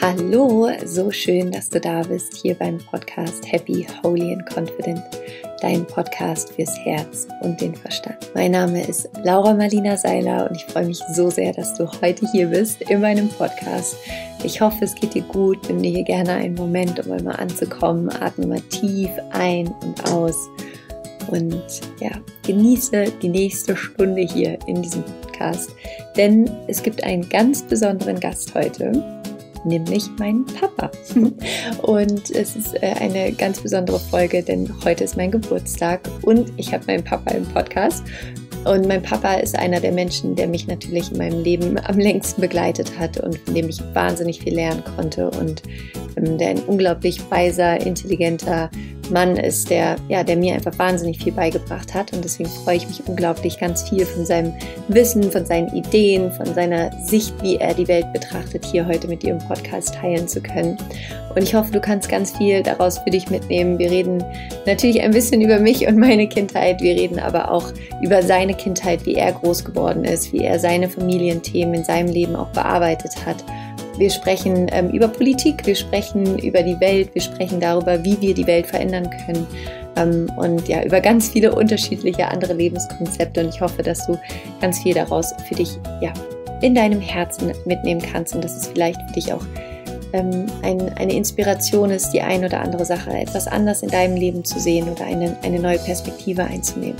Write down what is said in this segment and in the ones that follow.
Hallo, so schön, dass du da bist, hier beim Podcast Happy, Holy and Confident, dein Podcast fürs Herz und den Verstand. Mein Name ist Laura Marlina Seiler und ich freue mich so sehr, dass du heute hier bist in meinem Podcast. Ich hoffe, es geht dir gut, nimm dir hier gerne einen Moment, um einmal anzukommen, atme mal tief ein und aus und ja, genieße die nächste Stunde hier in diesem Podcast, denn es gibt einen ganz besonderen Gast heute, nämlich meinen Papa. Und es ist eine ganz besondere Folge, denn heute ist mein Geburtstag und ich habe meinen Papa im Podcast. Und mein Papa ist einer der Menschen, der mich natürlich in meinem Leben am längsten begleitet hat und von dem ich wahnsinnig viel lernen konnte und der ein unglaublich weiser, intelligenter Mann ist, der mir einfach wahnsinnig viel beigebracht hat. Und deswegen freue ich mich unglaublich, ganz viel von seinem Wissen, von seinen Ideen, von seiner Sicht, wie er die Welt betrachtet, hier heute mit dir im Podcast teilen zu können. Und ich hoffe, du kannst ganz viel daraus für dich mitnehmen. Wir reden natürlich ein bisschen über mich und meine Kindheit. Wir reden aber auch über seine Kindheit, wie er groß geworden ist, wie er seine Familienthemen in seinem Leben auch bearbeitet hat. Wir sprechen über Politik, wir sprechen über die Welt, wir sprechen darüber, wie wir die Welt verändern können und ja, über ganz viele unterschiedliche andere Lebenskonzepte. Und ich hoffe, dass du ganz viel daraus für dich in deinem Herzen mitnehmen kannst und dass es vielleicht für dich auch eine Inspiration ist, die ein oder andere Sache etwas anders in deinem Leben zu sehen oder eine neue Perspektive einzunehmen.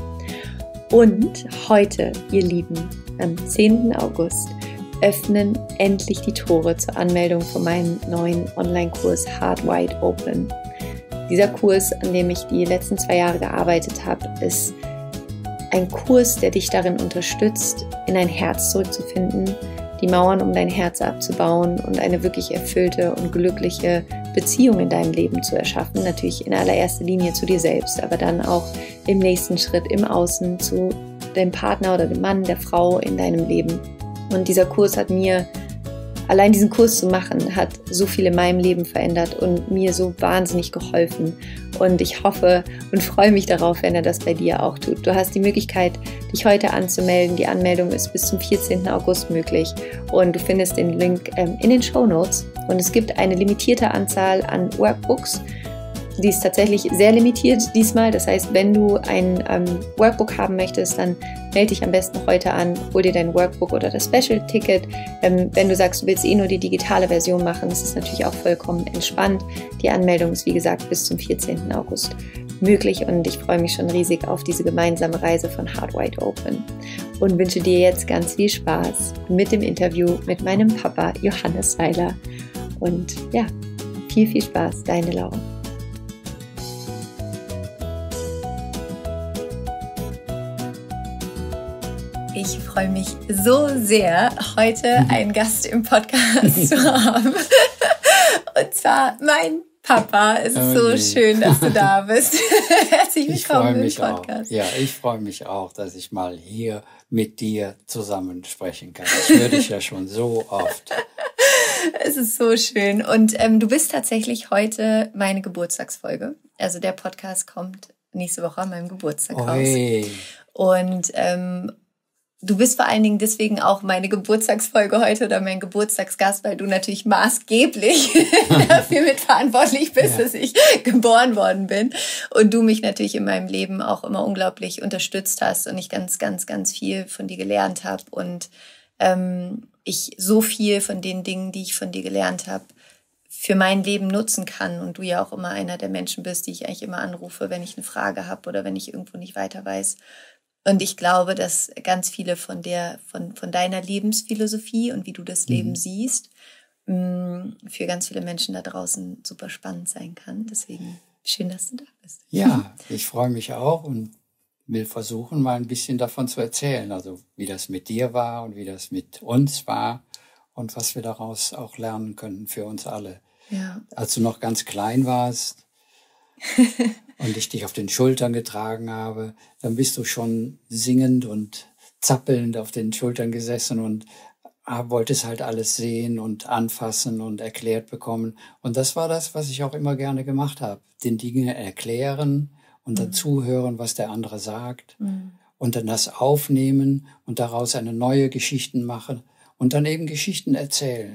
Und heute, ihr Lieben, am 10. August, öffnen endlich die Tore zur Anmeldung von meinem neuen Online-Kurs Heart Wide Open. Dieser Kurs, an dem ich die letzten 2 Jahre gearbeitet habe, ist ein Kurs, der dich darin unterstützt, in dein Herz zurückzufinden, die Mauern um dein Herz abzubauen und eine wirklich erfüllte und glückliche Beziehung in deinem Leben zu erschaffen. Natürlich in allererster Linie zu dir selbst, aber dann auch im nächsten Schritt im Außen zu deinem Partner oder dem Mann, der Frau in deinem Leben. Und dieser Kurs hat mir, allein diesen Kurs zu machen, hat so viel in meinem Leben verändert und mir so wahnsinnig geholfen. Und ich hoffe und freue mich darauf, wenn er das bei dir auch tut. Du hast die Möglichkeit, dich heute anzumelden. Die Anmeldung ist bis zum 14. August möglich. Und du findest den Link in den Shownotes. Und es gibt eine limitierte Anzahl an Workbooks. Die ist tatsächlich sehr limitiert diesmal. Das heißt, wenn du ein Workbook haben möchtest, dann melde dich am besten heute an, hol dir dein Workbook oder das Special-Ticket. Wenn du sagst, du willst nur die digitale Version machen, das ist natürlich auch vollkommen entspannt. Die Anmeldung ist, wie gesagt, bis zum 14. August möglich und ich freue mich schon riesig auf diese gemeinsame Reise von Heart Wide Open und wünsche dir jetzt ganz viel Spaß mit dem Interview mit meinem Papa Johannes Seiler. Und ja, viel, viel Spaß, deine Laura. Ich freue mich so sehr, heute einen Gast im Podcast zu haben. Und zwar mein Papa. Es ist so schön, dass du da bist. Herzlich willkommen im Podcast. Ja, ich freue mich auch, dass ich mal hier mit dir zusammen sprechen kann. Ich höre dich ja schon so oft. Es ist so schön. Und du bist tatsächlich heute meine Geburtstagsfolge. Also der Podcast kommt nächste Woche an meinem Geburtstag raus. Und du bist vor allen Dingen deswegen auch meine Geburtstagsfolge heute oder mein Geburtstagsgast, weil du natürlich maßgeblich dafür mitverantwortlich bist, dass ich geboren worden bin und du mich natürlich in meinem Leben auch immer unglaublich unterstützt hast und ich ganz, ganz, ganz viel von dir gelernt habe und ich so viel von den Dingen, die ich von dir gelernt habe, für mein Leben nutzen kann und du ja auch immer einer der Menschen bist, die ich eigentlich immer anrufe, wenn ich eine Frage habe oder wenn ich irgendwo nicht weiter weiß. Und ich glaube, dass ganz viele von deiner Lebensphilosophie und wie du das Leben siehst, für ganz viele Menschen da draußen super spannend sein kann. Deswegen schön, dass du da bist. Ja, ich freue mich auch und will versuchen, mal ein bisschen davon zu erzählen. Also wie das mit dir war und wie das mit uns war und was wir daraus auch lernen können für uns alle. Ja. Als du noch ganz klein warst, und ich dich auf den Schultern getragen habe, dann bist du schon singend und zappelnd auf den Schultern gesessen und wolltest halt alles sehen und anfassen und erklärt bekommen. Und das war das, was ich auch immer gerne gemacht habe. Den Dingen erklären und dann zuhören, was der andere sagt. Und dann das aufnehmen und daraus eine neue Geschichte machen und dann eben Geschichten erzählen.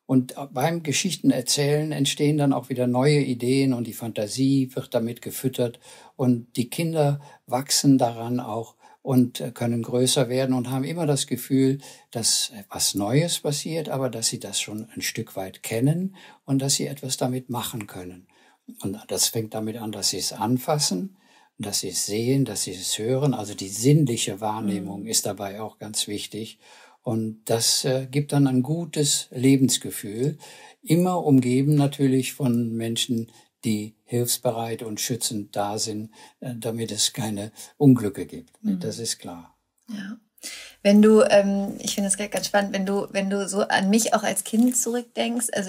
Und beim Geschichtenerzählen entstehen dann auch wieder neue Ideen und die Fantasie wird damit gefüttert und die Kinder wachsen daran auch und können größer werden und haben immer das Gefühl, dass etwas Neues passiert, aber dass sie das schon ein Stück weit kennen und dass sie etwas damit machen können. Und das fängt damit an, dass sie es anfassen, dass sie es sehen, dass sie es hören. Also die sinnliche Wahrnehmung ist dabei auch ganz wichtig. Und das gibt dann ein gutes Lebensgefühl, immer umgeben natürlich von Menschen, die hilfsbereit und schützend da sind, damit es keine Unglücke gibt. Das ist klar. Ja. Wenn du, ich finde das ganz spannend, wenn du so an mich auch als Kind zurückdenkst, also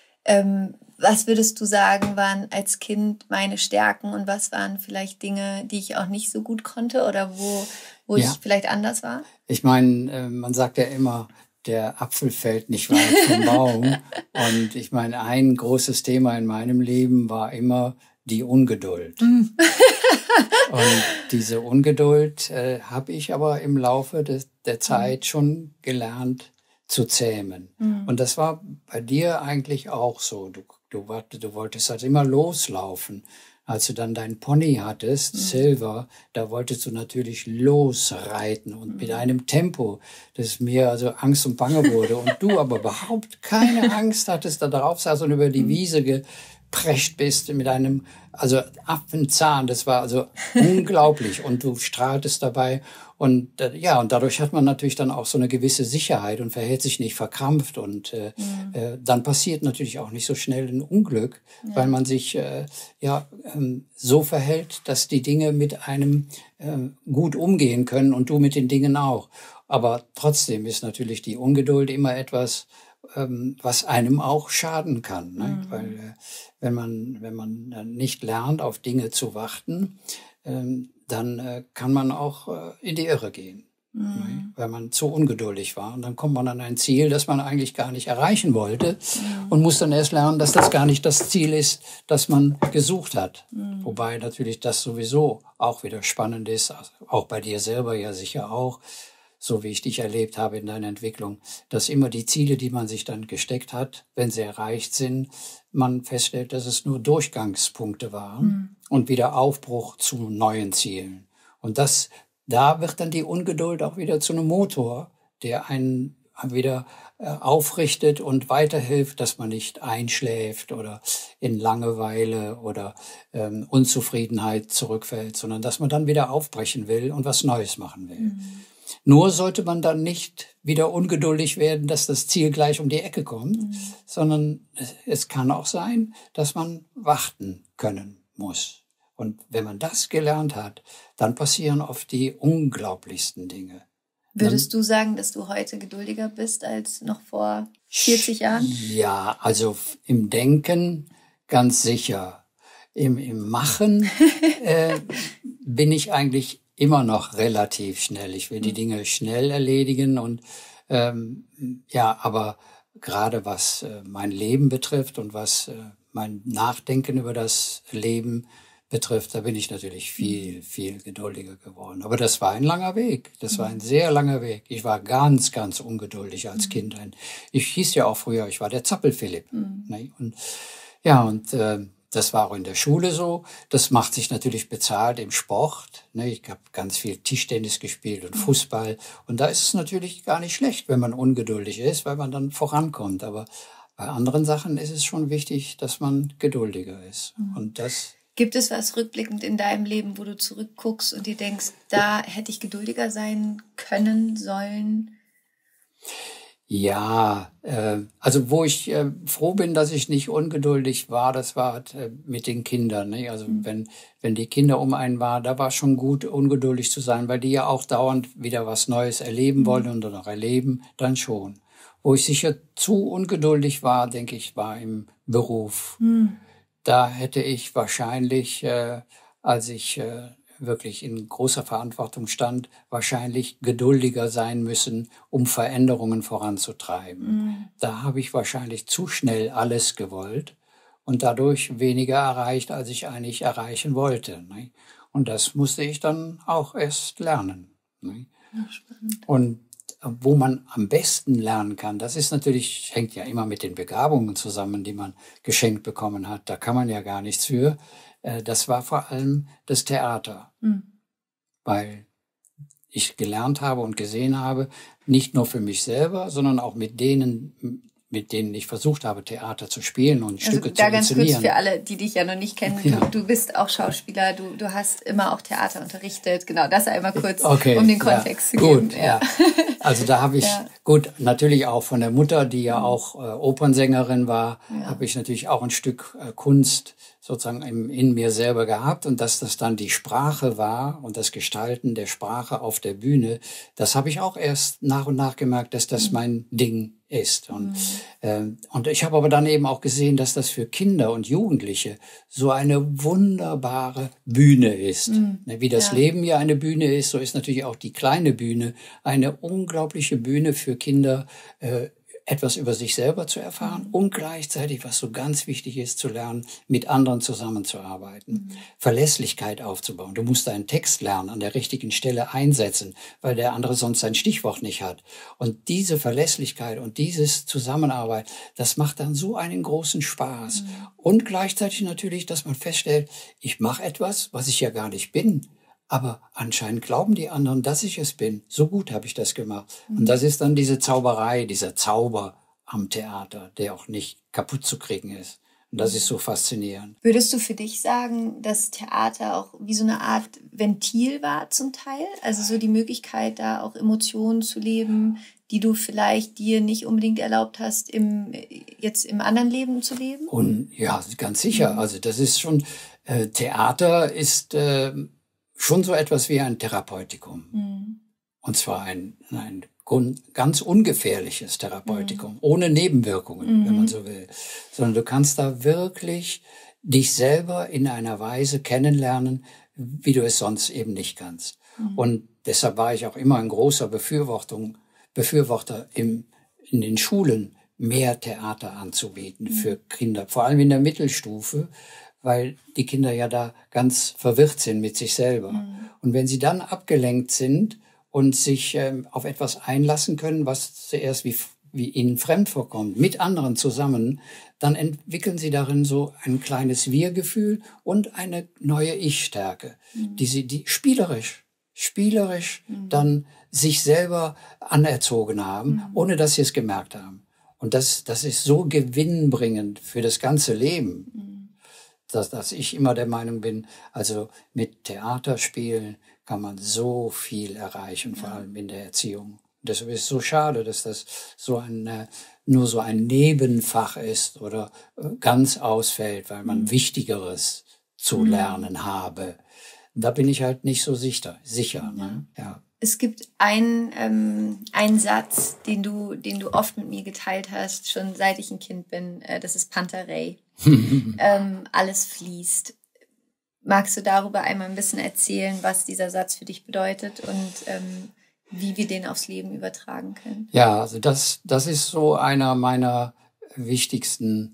was würdest du sagen, waren als Kind meine Stärken und was waren vielleicht Dinge, die ich auch nicht so gut konnte oder wo ich vielleicht anders war? Ich meine, man sagt ja immer, der Apfel fällt nicht weit vom Baum. Und ich meine, ein großes Thema in meinem Leben war immer die Ungeduld. Und diese Ungeduld habe ich aber im Laufe der Zeit schon gelernt zu zähmen. Und das war bei dir eigentlich auch so. Du wolltest halt immer loslaufen. Als du dann dein Pony hattest, Silver, da wolltest du natürlich losreiten und mit einem Tempo, das mir also Angst und Bange wurde. Und du aber überhaupt keine Angst hattest, da drauf saß und über die Wiese geprescht bist mit einem, also Affenzahn. Das war also unglaublich. Und du strahltest dabei. Und und dadurch hat man natürlich dann auch so eine gewisse Sicherheit und verhält sich nicht verkrampft. Und dann passiert natürlich auch nicht so schnell ein Unglück, weil man sich so verhält, dass die Dinge mit einem gut umgehen können und du mit den Dingen auch. Aber trotzdem ist natürlich die Ungeduld immer etwas, was einem auch schaden kann. Ne? Weil wenn man nicht lernt, auf Dinge zu warten, dann kann man auch in die Irre gehen, weil man zu ungeduldig war. Und dann kommt man an ein Ziel, das man eigentlich gar nicht erreichen wollte und muss dann erst lernen, dass das gar nicht das Ziel ist, das man gesucht hat. Wobei natürlich das sowieso auch wieder spannend ist, auch bei dir selber ja sicher auch, so wie ich dich erlebt habe in deiner Entwicklung, dass immer die Ziele, die man sich dann gesteckt hat, wenn sie erreicht sind, man feststellt, dass es nur Durchgangspunkte waren und wieder Aufbruch zu neuen Zielen. Und da wird dann die Ungeduld auch wieder zu einem Motor, der einen wieder aufrichtet und weiterhilft, dass man nicht einschläft oder in Langeweile oder Unzufriedenheit zurückfällt, sondern dass man dann wieder aufbrechen will und was Neues machen will. Nur sollte man dann nicht wieder ungeduldig werden, dass das Ziel gleich um die Ecke kommt, sondern es kann auch sein, dass man warten können muss. Und wenn man das gelernt hat, dann passieren oft die unglaublichsten Dinge. Würdest du sagen, dass du heute geduldiger bist als noch vor 40 Jahren? Ja, also im Denken ganz sicher. Im Machen bin ich eigentlich immer noch relativ schnell. Ich will die Dinge schnell erledigen und aber gerade was mein Leben betrifft und was mein Nachdenken über das Leben betrifft, da bin ich natürlich viel, viel geduldiger geworden. Aber das war ein langer Weg. Das war ein sehr langer Weg. Ich war ganz, ganz ungeduldig als Kind. Ich hieß ja auch früher, ich war der Zappel-Philipp. Ne? Und das war auch in der Schule so. Das macht sich natürlich bezahlt im Sport. Ne? Ich habe ganz viel Tischtennis gespielt und Fußball. Und da ist es natürlich gar nicht schlecht, wenn man ungeduldig ist, weil man dann vorankommt. Aber bei anderen Sachen ist es schon wichtig, dass man geduldiger ist. Und das... Gibt es was rückblickend in deinem Leben, wo du zurückguckst und dir denkst, da hätte ich geduldiger sein können, sollen? Ja, also wo ich froh bin, dass ich nicht ungeduldig war, das war mit den Kindern. Ne? Also wenn die Kinder um einen waren, da war schon gut, ungeduldig zu sein, weil die ja auch dauernd wieder was Neues erleben wollen und noch erleben, dann schon. Wo ich sicher zu ungeduldig war, denke ich, war im Beruf. Da hätte ich wahrscheinlich, als ich wirklich in großer Verantwortung stand, wahrscheinlich geduldiger sein müssen, um Veränderungen voranzutreiben. Da habe ich wahrscheinlich zu schnell alles gewollt und dadurch weniger erreicht, als ich eigentlich erreichen wollte. Ne? Und das musste ich dann auch erst lernen. Ne? Und wo man am besten lernen kann, das ist natürlich, hängt ja immer mit den Begabungen zusammen, die man geschenkt bekommen hat. Da kann man ja gar nichts für. Das war vor allem das Theater, weil ich gelernt habe und gesehen habe, nicht nur für mich selber, sondern auch mit denen ich versucht habe, Theater zu spielen und Stücke zu inszenieren. Da ganz kurz für alle, die dich ja noch nicht kennen, du bist auch Schauspieler, du hast immer auch Theater unterrichtet. Genau, das einmal kurz, um den Kontext zu geben. Gut, ja. Also da habe ich, gut, natürlich auch von der Mutter, die ja auch Opernsängerin war, habe ich natürlich auch ein Stück Kunst sozusagen in mir selber gehabt, und dass das dann die Sprache war und das Gestalten der Sprache auf der Bühne, das habe ich auch erst nach und nach gemerkt, dass das mein Ding ist. Und ich habe aber dann eben auch gesehen, dass das für Kinder und Jugendliche so eine wunderbare Bühne ist. Wie das Leben ja eine Bühne ist, so ist natürlich auch die kleine Bühne eine unglaubliche Bühne für Kinder, etwas über sich selber zu erfahren und gleichzeitig, was so ganz wichtig ist, zu lernen, mit anderen zusammenzuarbeiten, Verlässlichkeit aufzubauen. Du musst deinen Text lernen, an der richtigen Stelle einsetzen, weil der andere sonst sein Stichwort nicht hat. Und diese Verlässlichkeit und dieses Zusammenarbeit, das macht dann so einen großen Spaß. Und gleichzeitig natürlich, dass man feststellt, ich mache etwas, was ich ja gar nicht bin. Aber anscheinend glauben die anderen, dass ich es bin. So gut habe ich das gemacht. Und das ist dann diese Zauberei, dieser Zauber am Theater, der auch nicht kaputt zu kriegen ist. Und das ist so faszinierend. Würdest du für dich sagen, dass Theater auch wie so eine Art Ventil war zum Teil? Also so die Möglichkeit, da auch Emotionen zu leben, die du vielleicht dir nicht unbedingt erlaubt hast, jetzt im anderen Leben zu leben? Und ja, ganz sicher. Also das ist schon, Theater ist schon so etwas wie ein Therapeutikum. Und zwar ein ganz ungefährliches Therapeutikum, ohne Nebenwirkungen, wenn man so will. Sondern du kannst da wirklich dich selber in einer Weise kennenlernen, wie du es sonst eben nicht kannst. Und deshalb war ich auch immer ein großer Befürworter in den Schulen, mehr Theater anzubieten für Kinder, vor allem in der Mittelstufe, weil die Kinder ja da ganz verwirrt sind mit sich selber. Und wenn sie dann abgelenkt sind und sich auf etwas einlassen können, was zuerst wie ihnen fremd vorkommt, mit anderen zusammen, dann entwickeln sie darin so ein kleines Wir-Gefühl und eine neue Ich-Stärke, die spielerisch dann sich selber anerzogen haben, ohne dass sie es gemerkt haben. Und das ist so gewinnbringend für das ganze Leben. Dass ich immer der Meinung bin, also mit Theaterspielen kann man so viel erreichen, vor allem in der Erziehung. Und deshalb ist es so schade, dass das nur so ein Nebenfach ist oder ganz ausfällt, weil man Wichtigeres zu lernen habe. Da bin ich halt nicht so sicher. Ne? Ja. Es gibt einen Satz, den du oft mit mir geteilt hast, schon seit ich ein Kind bin. Das ist Pantarei. Alles fließt. Magst du darüber einmal ein bisschen erzählen, was dieser Satz für dich bedeutet und wie wir den aufs Leben übertragen können? Ja, also das ist so einer meiner wichtigsten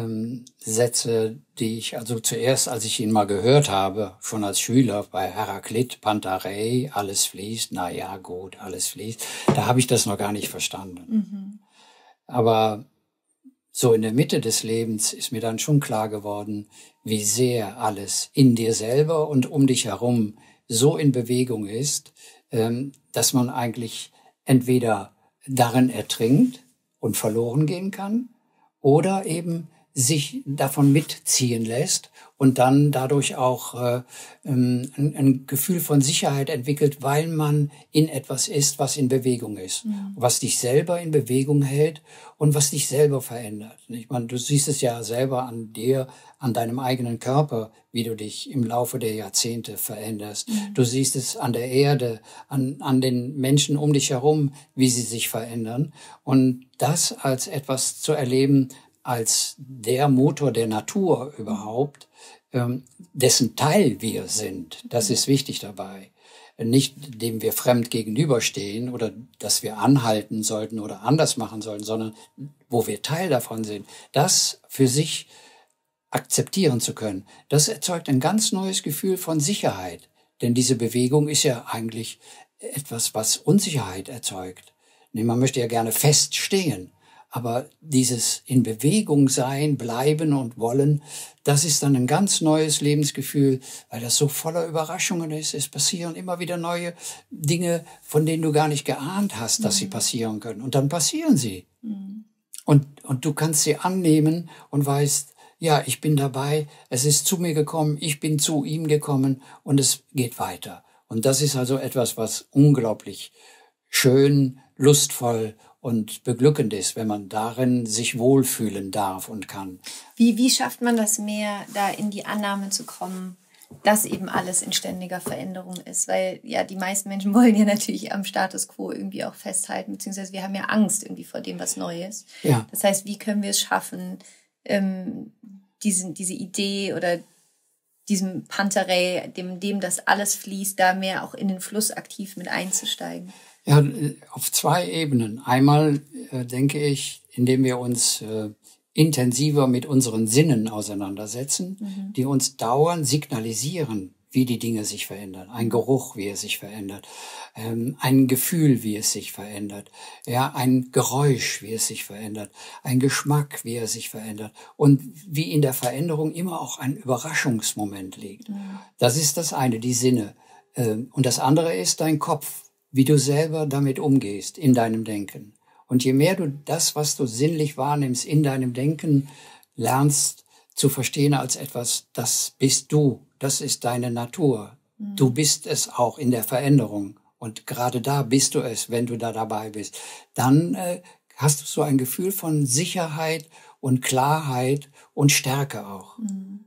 Sätze, die ich also zuerst, als ich ihn mal gehört habe, schon als Schüler bei Heraklit, Pantarei, alles fließt, na ja, gut, alles fließt, da habe ich das noch gar nicht verstanden. Aber so in der Mitte des Lebens ist mir dann schon klar geworden, wie sehr alles in dir selber und um dich herum so in Bewegung ist, dass man eigentlich entweder darin ertrinkt und verloren gehen kann oder eben sich davon mitziehen lässt und dann dadurch auch ein Gefühl von Sicherheit entwickelt, weil man in etwas ist, was in Bewegung ist, was dich selber in Bewegung hält und was dich selber verändert. Ich meine, du siehst es ja selber an dir, an deinem eigenen Körper, wie du dich im Laufe der Jahrzehnte veränderst. Du siehst es an der Erde, an den Menschen um dich herum, wie sie sich verändern. Und das als etwas zu erleben, als der Motor der Natur überhaupt, dessen Teil wir sind, das ist wichtig dabei. Nicht dem wir fremd gegenüberstehen oder dass wir anhalten sollten oder anders machen sollten, sondern wo wir Teil davon sind, das für sich akzeptieren zu können. Das erzeugt ein ganz neues Gefühl von Sicherheit. Denn diese Bewegung ist ja eigentlich etwas, was Unsicherheit erzeugt. Nee, man möchte ja gerne feststehen. Aber dieses in Bewegung sein, bleiben und wollen, das ist dann ein ganz neues Lebensgefühl, weil das so voller Überraschungen ist. Es passieren immer wieder neue Dinge, von denen du gar nicht geahnt hast, dass sie passieren können. Und dann passieren sie. Und du kannst sie annehmen und weißt, ja, ich bin dabei, es ist zu mir gekommen, ich bin zu ihm gekommen und es geht weiter. Und das ist also etwas, was unglaublich schön, lustvoll und beglückend ist, wenn man darin sich wohlfühlen darf und kann. Wie schafft man das mehr, da in die Annahme zu kommen, dass eben alles in ständiger Veränderung ist? Weil ja, die meisten Menschen wollen ja natürlich am Status quo irgendwie auch festhalten, beziehungsweise wir haben ja Angst irgendwie vor dem, was neu ist. Ja. Das heißt, wie können wir es schaffen, diese Idee oder diesem Panterei, dem das alles fließt, da mehr auch in den Fluss aktiv mit einzusteigen? Ja, auf 2 Ebenen. Einmal denke ich, indem wir uns intensiver mit unseren Sinnen auseinandersetzen, die uns dauernd signalisieren, wie die Dinge sich verändern. Ein Geruch, wie er sich verändert. Ein Gefühl, wie es sich verändert. Ja, ein Geräusch, wie es sich verändert. Ein Geschmack, wie er sich verändert. Und wie in der Veränderung immer auch ein Überraschungsmoment liegt. Das ist das eine, die Sinne. Und das andere ist dein Kopf, wie du selber damit umgehst in deinem Denken. Und je mehr du das, was du sinnlich wahrnimmst, in deinem Denken lernst zu verstehen als etwas, das bist du, das ist deine Natur. Du bist es auch in der Veränderung. Und gerade da bist du es, wenn du da dabei bist. Dann hast du so ein Gefühl von Sicherheit und Klarheit und Stärke auch.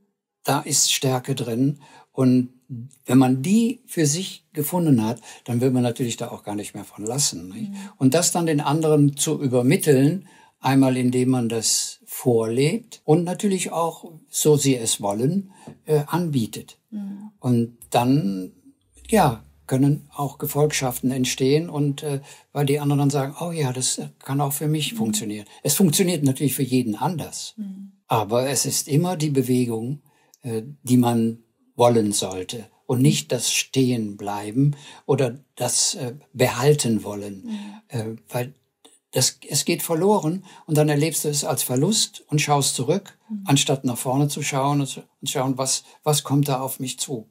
Da ist Stärke drin. Und wenn man die für sich gefunden hat, dann will man natürlich da auch gar nicht mehr von lassen. Nicht? Und das dann den anderen zu übermitteln, einmal indem man das vorlebt und natürlich auch, so sie es wollen, anbietet. Und dann, ja, können auch Gefolgschaften entstehen und weil die anderen dann sagen, oh ja, das kann auch für mich funktionieren. Es funktioniert natürlich für jeden anders. Aber es ist immer die Bewegung, die man wollen sollte und nicht das Stehenbleiben oder das Behalten wollen, weil es geht verloren und dann erlebst du es als Verlust und schaust zurück, anstatt nach vorne zu schauen und schauen, was kommt da auf mich zu.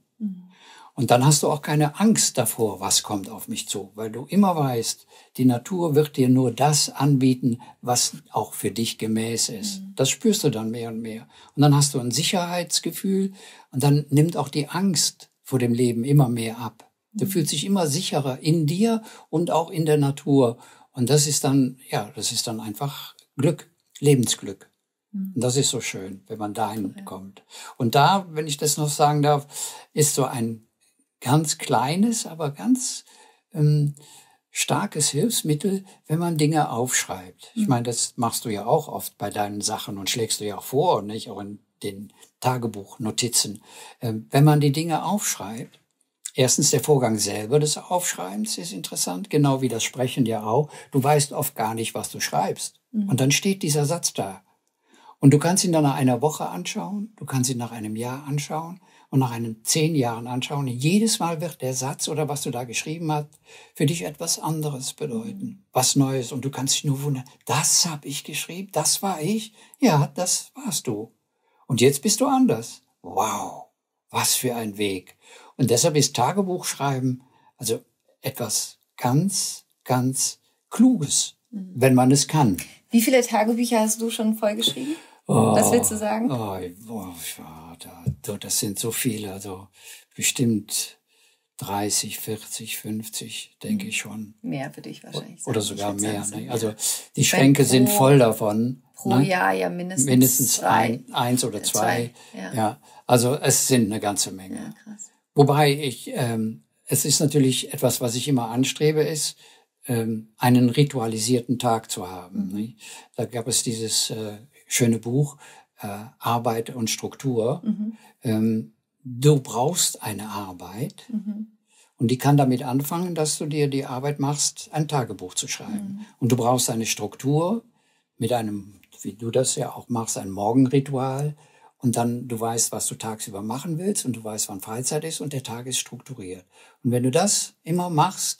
Und dann hast du auch keine Angst davor, was kommt auf mich zu, weil du immer weißt, die Natur wird dir nur das anbieten, was auch für dich gemäß ist. Das spürst du dann mehr und mehr. Und dann hast du ein Sicherheitsgefühl und dann nimmt auch die Angst vor dem Leben immer mehr ab. Du fühlst dich immer sicherer in dir und auch in der Natur. Und das ist dann einfach Glück, Lebensglück. Und das ist so schön, wenn man dahin kommt. Und da, wenn ich das noch sagen darf, ist so ein ganz kleines, aber ganz starkes Hilfsmittel, wenn man Dinge aufschreibt. Ich meine, das machst du ja auch oft bei deinen Sachen und schlägst du ja auch vor, nicht? Auch in den Tagebuchnotizen. Wenn man die Dinge aufschreibt, erstens der Vorgang selber des Aufschreibens ist interessant, genau wie das Sprechen ja auch. Du weißt oft gar nicht, was du schreibst. Und dann steht dieser Satz da. Und du kannst ihn dann nach einer Woche anschauen, du kannst ihn nach einem Jahr anschauen und nach 10 Jahren anschauen. Jedes Mal wird der Satz oder was du da geschrieben hast, für dich etwas anderes bedeuten, was Neues. Und du kannst dich nur wundern, das habe ich geschrieben, das war ich? Ja, das warst du. Und jetzt bist du anders. Wow, was für ein Weg. Und deshalb ist Tagebuchschreiben also etwas ganz, ganz Kluges, wenn man es kann. Wie viele Tagebücher hast du schon vollgeschrieben? Was willst du sagen? Das sind so viele, also bestimmt 30, 40, 50, denke ich schon. Mehr für dich wahrscheinlich. Oder sogar mehr. Ne? Also die Schränke sind voll davon. Pro Jahr ja mindestens eins oder zwei. Ja, also es sind eine ganze Menge. Ja, krass. Wobei es ist natürlich etwas, was ich immer anstrebe, ist, einen ritualisierten Tag zu haben. Ne? Da gab es dieses schöne Buch, Arbeit und Struktur. Du brauchst eine Arbeit und die kann damit anfangen, dass du dir die Arbeit machst, ein Tagebuch zu schreiben. Und du brauchst eine Struktur mit einem, wie du das ja auch machst, ein Morgenritual. Und dann, du weißt, was du tagsüber machen willst und du weißt, wann Freizeit ist und der Tag ist strukturiert. Und wenn du das immer machst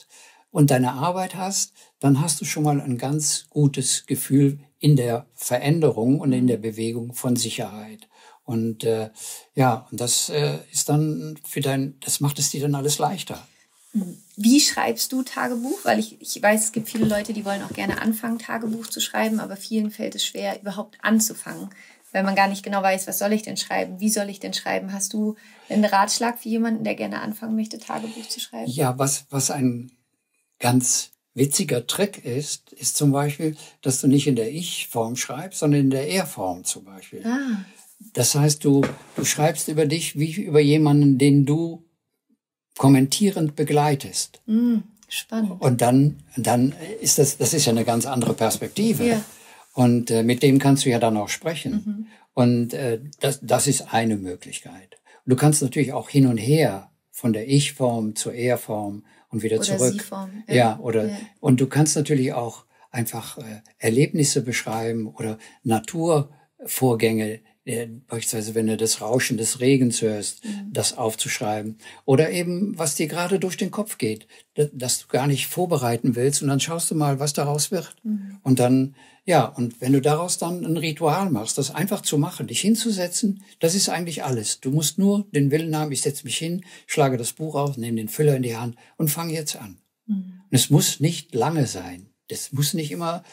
und deine Arbeit hast, dann hast du schon mal ein ganz gutes Gefühl in der Veränderung und in der Bewegung von Sicherheit. Und und das ist dann das macht es dir dann alles leichter. Wie schreibst du Tagebuch? Weil ich weiß, es gibt viele Leute, die wollen auch gerne anfangen, Tagebuch zu schreiben, aber vielen fällt es schwer, überhaupt anzufangen, weil man gar nicht genau weiß, was soll ich denn schreiben, wie soll ich denn schreiben? Hast du einen Ratschlag für jemanden, der gerne anfangen möchte, Tagebuch zu schreiben? Ja, was ein ganz witziger Trick ist zum Beispiel, dass du nicht in der Ich-Form schreibst, sondern in der Er-Form zum Beispiel. Das heißt, du schreibst über dich wie über jemanden, den du kommentierend begleitest. Spannend. Und dann ist das ist ja eine ganz andere Perspektive. Ja. Und mit dem kannst du ja dann auch sprechen. Und das ist eine Möglichkeit. Und du kannst natürlich auch hin und her von der Ich-Form zur Er-Form und wieder oder zurück. Sie-Form. Und du kannst natürlich auch einfach Erlebnisse beschreiben oder Naturvorgänge, beispielsweise wenn du das Rauschen des Regens hörst, das aufzuschreiben. Oder eben, was dir gerade durch den Kopf geht, dass du gar nicht vorbereiten willst und dann schaust du mal, was daraus wird. Und dann, und wenn du daraus dann ein Ritual machst, das einfach zu machen, dich hinzusetzen, das ist eigentlich alles. Du musst nur den Willen haben, ich setze mich hin, schlage das Buch auf, nehme den Füller in die Hand und fange jetzt an. Und es muss nicht lange sein. Das muss nicht immer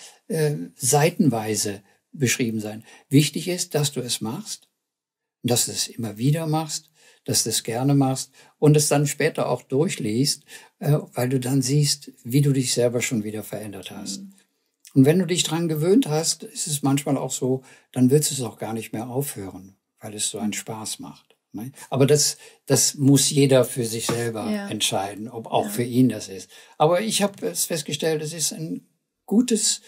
seitenweise beschrieben sein. Wichtig ist, dass du es machst, dass du es immer wieder machst, dass du es gerne machst und es dann später auch durchliest, weil du dann siehst, wie du dich selber schon wieder verändert hast. Und wenn du dich dran gewöhnt hast, ist es manchmal auch so, dann willst du es auch gar nicht mehr aufhören, weil es so einen Spaß macht. Aber das muss jeder für sich selber entscheiden, ob auch für ihn das ist. Aber ich habe es festgestellt, es ist ein gutes,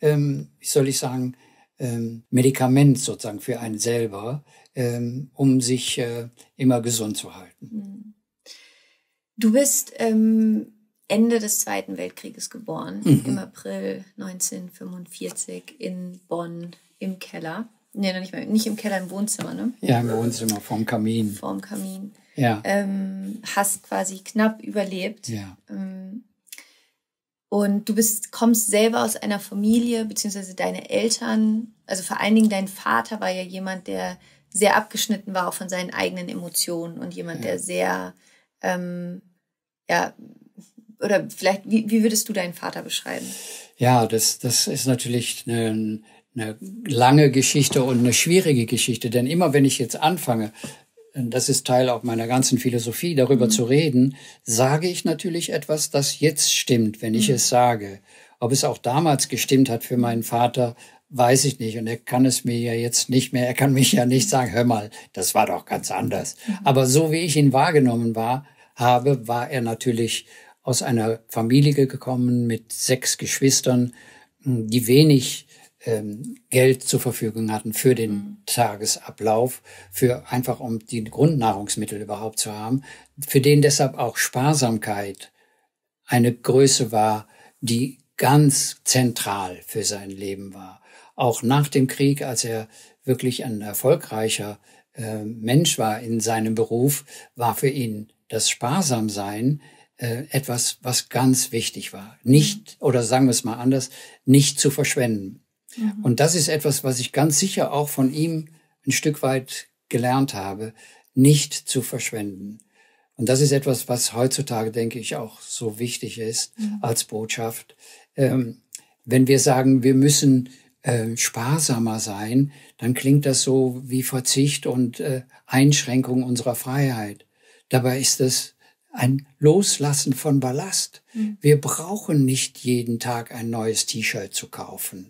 Medikament sozusagen für einen selber, um sich immer gesund zu halten. Du bist Ende des Zweiten Weltkrieges geboren, im April 1945 in Bonn im Keller. Nee, noch nicht im Keller, im Wohnzimmer, ne? Ja, im Wohnzimmer, vorm Kamin. Vorm Kamin. Ja. Hast quasi knapp überlebt. Ja. Und du kommst selber aus einer Familie, beziehungsweise deine Eltern, also vor allen Dingen dein Vater war ja jemand, der sehr abgeschnitten war auch von seinen eigenen Emotionen und jemand, der sehr, oder vielleicht, wie würdest du deinen Vater beschreiben? Ja, das ist natürlich eine lange Geschichte und eine schwierige Geschichte, denn immer wenn ich jetzt anfange, das ist Teil auch meiner ganzen Philosophie, darüber zu reden, sage ich natürlich etwas, das jetzt stimmt, wenn ich es sage. Ob es auch damals gestimmt hat für meinen Vater, weiß ich nicht. Und er kann es mir ja jetzt nicht mehr, er kann mich ja nicht sagen, hör mal, das war doch ganz anders. Aber so wie ich ihn wahrgenommen habe, war er natürlich aus einer Familie gekommen mit 6 Geschwistern, die wenig Geld zur Verfügung hatten für den Tagesablauf, einfach um die Grundnahrungsmittel überhaupt zu haben, für den deshalb auch Sparsamkeit eine Größe war, die ganz zentral für sein Leben war. Auch nach dem Krieg, als er wirklich ein erfolgreicher Mensch war in seinem Beruf, war für ihn das Sparsamsein etwas, was ganz wichtig war. Nicht, oder sagen wir es mal anders, nicht zu verschwenden. Und das ist etwas, was ich ganz sicher auch von ihm ein Stück weit gelernt habe, nicht zu verschwenden. Und das ist etwas, was heutzutage, denke ich, auch so wichtig ist als Botschaft. Wenn wir sagen, wir müssen sparsamer sein, dann klingt das so wie Verzicht und Einschränkung unserer Freiheit. Dabei ist es ein Loslassen von Ballast. Wir brauchen nicht jeden Tag ein neues T-Shirt zu kaufen.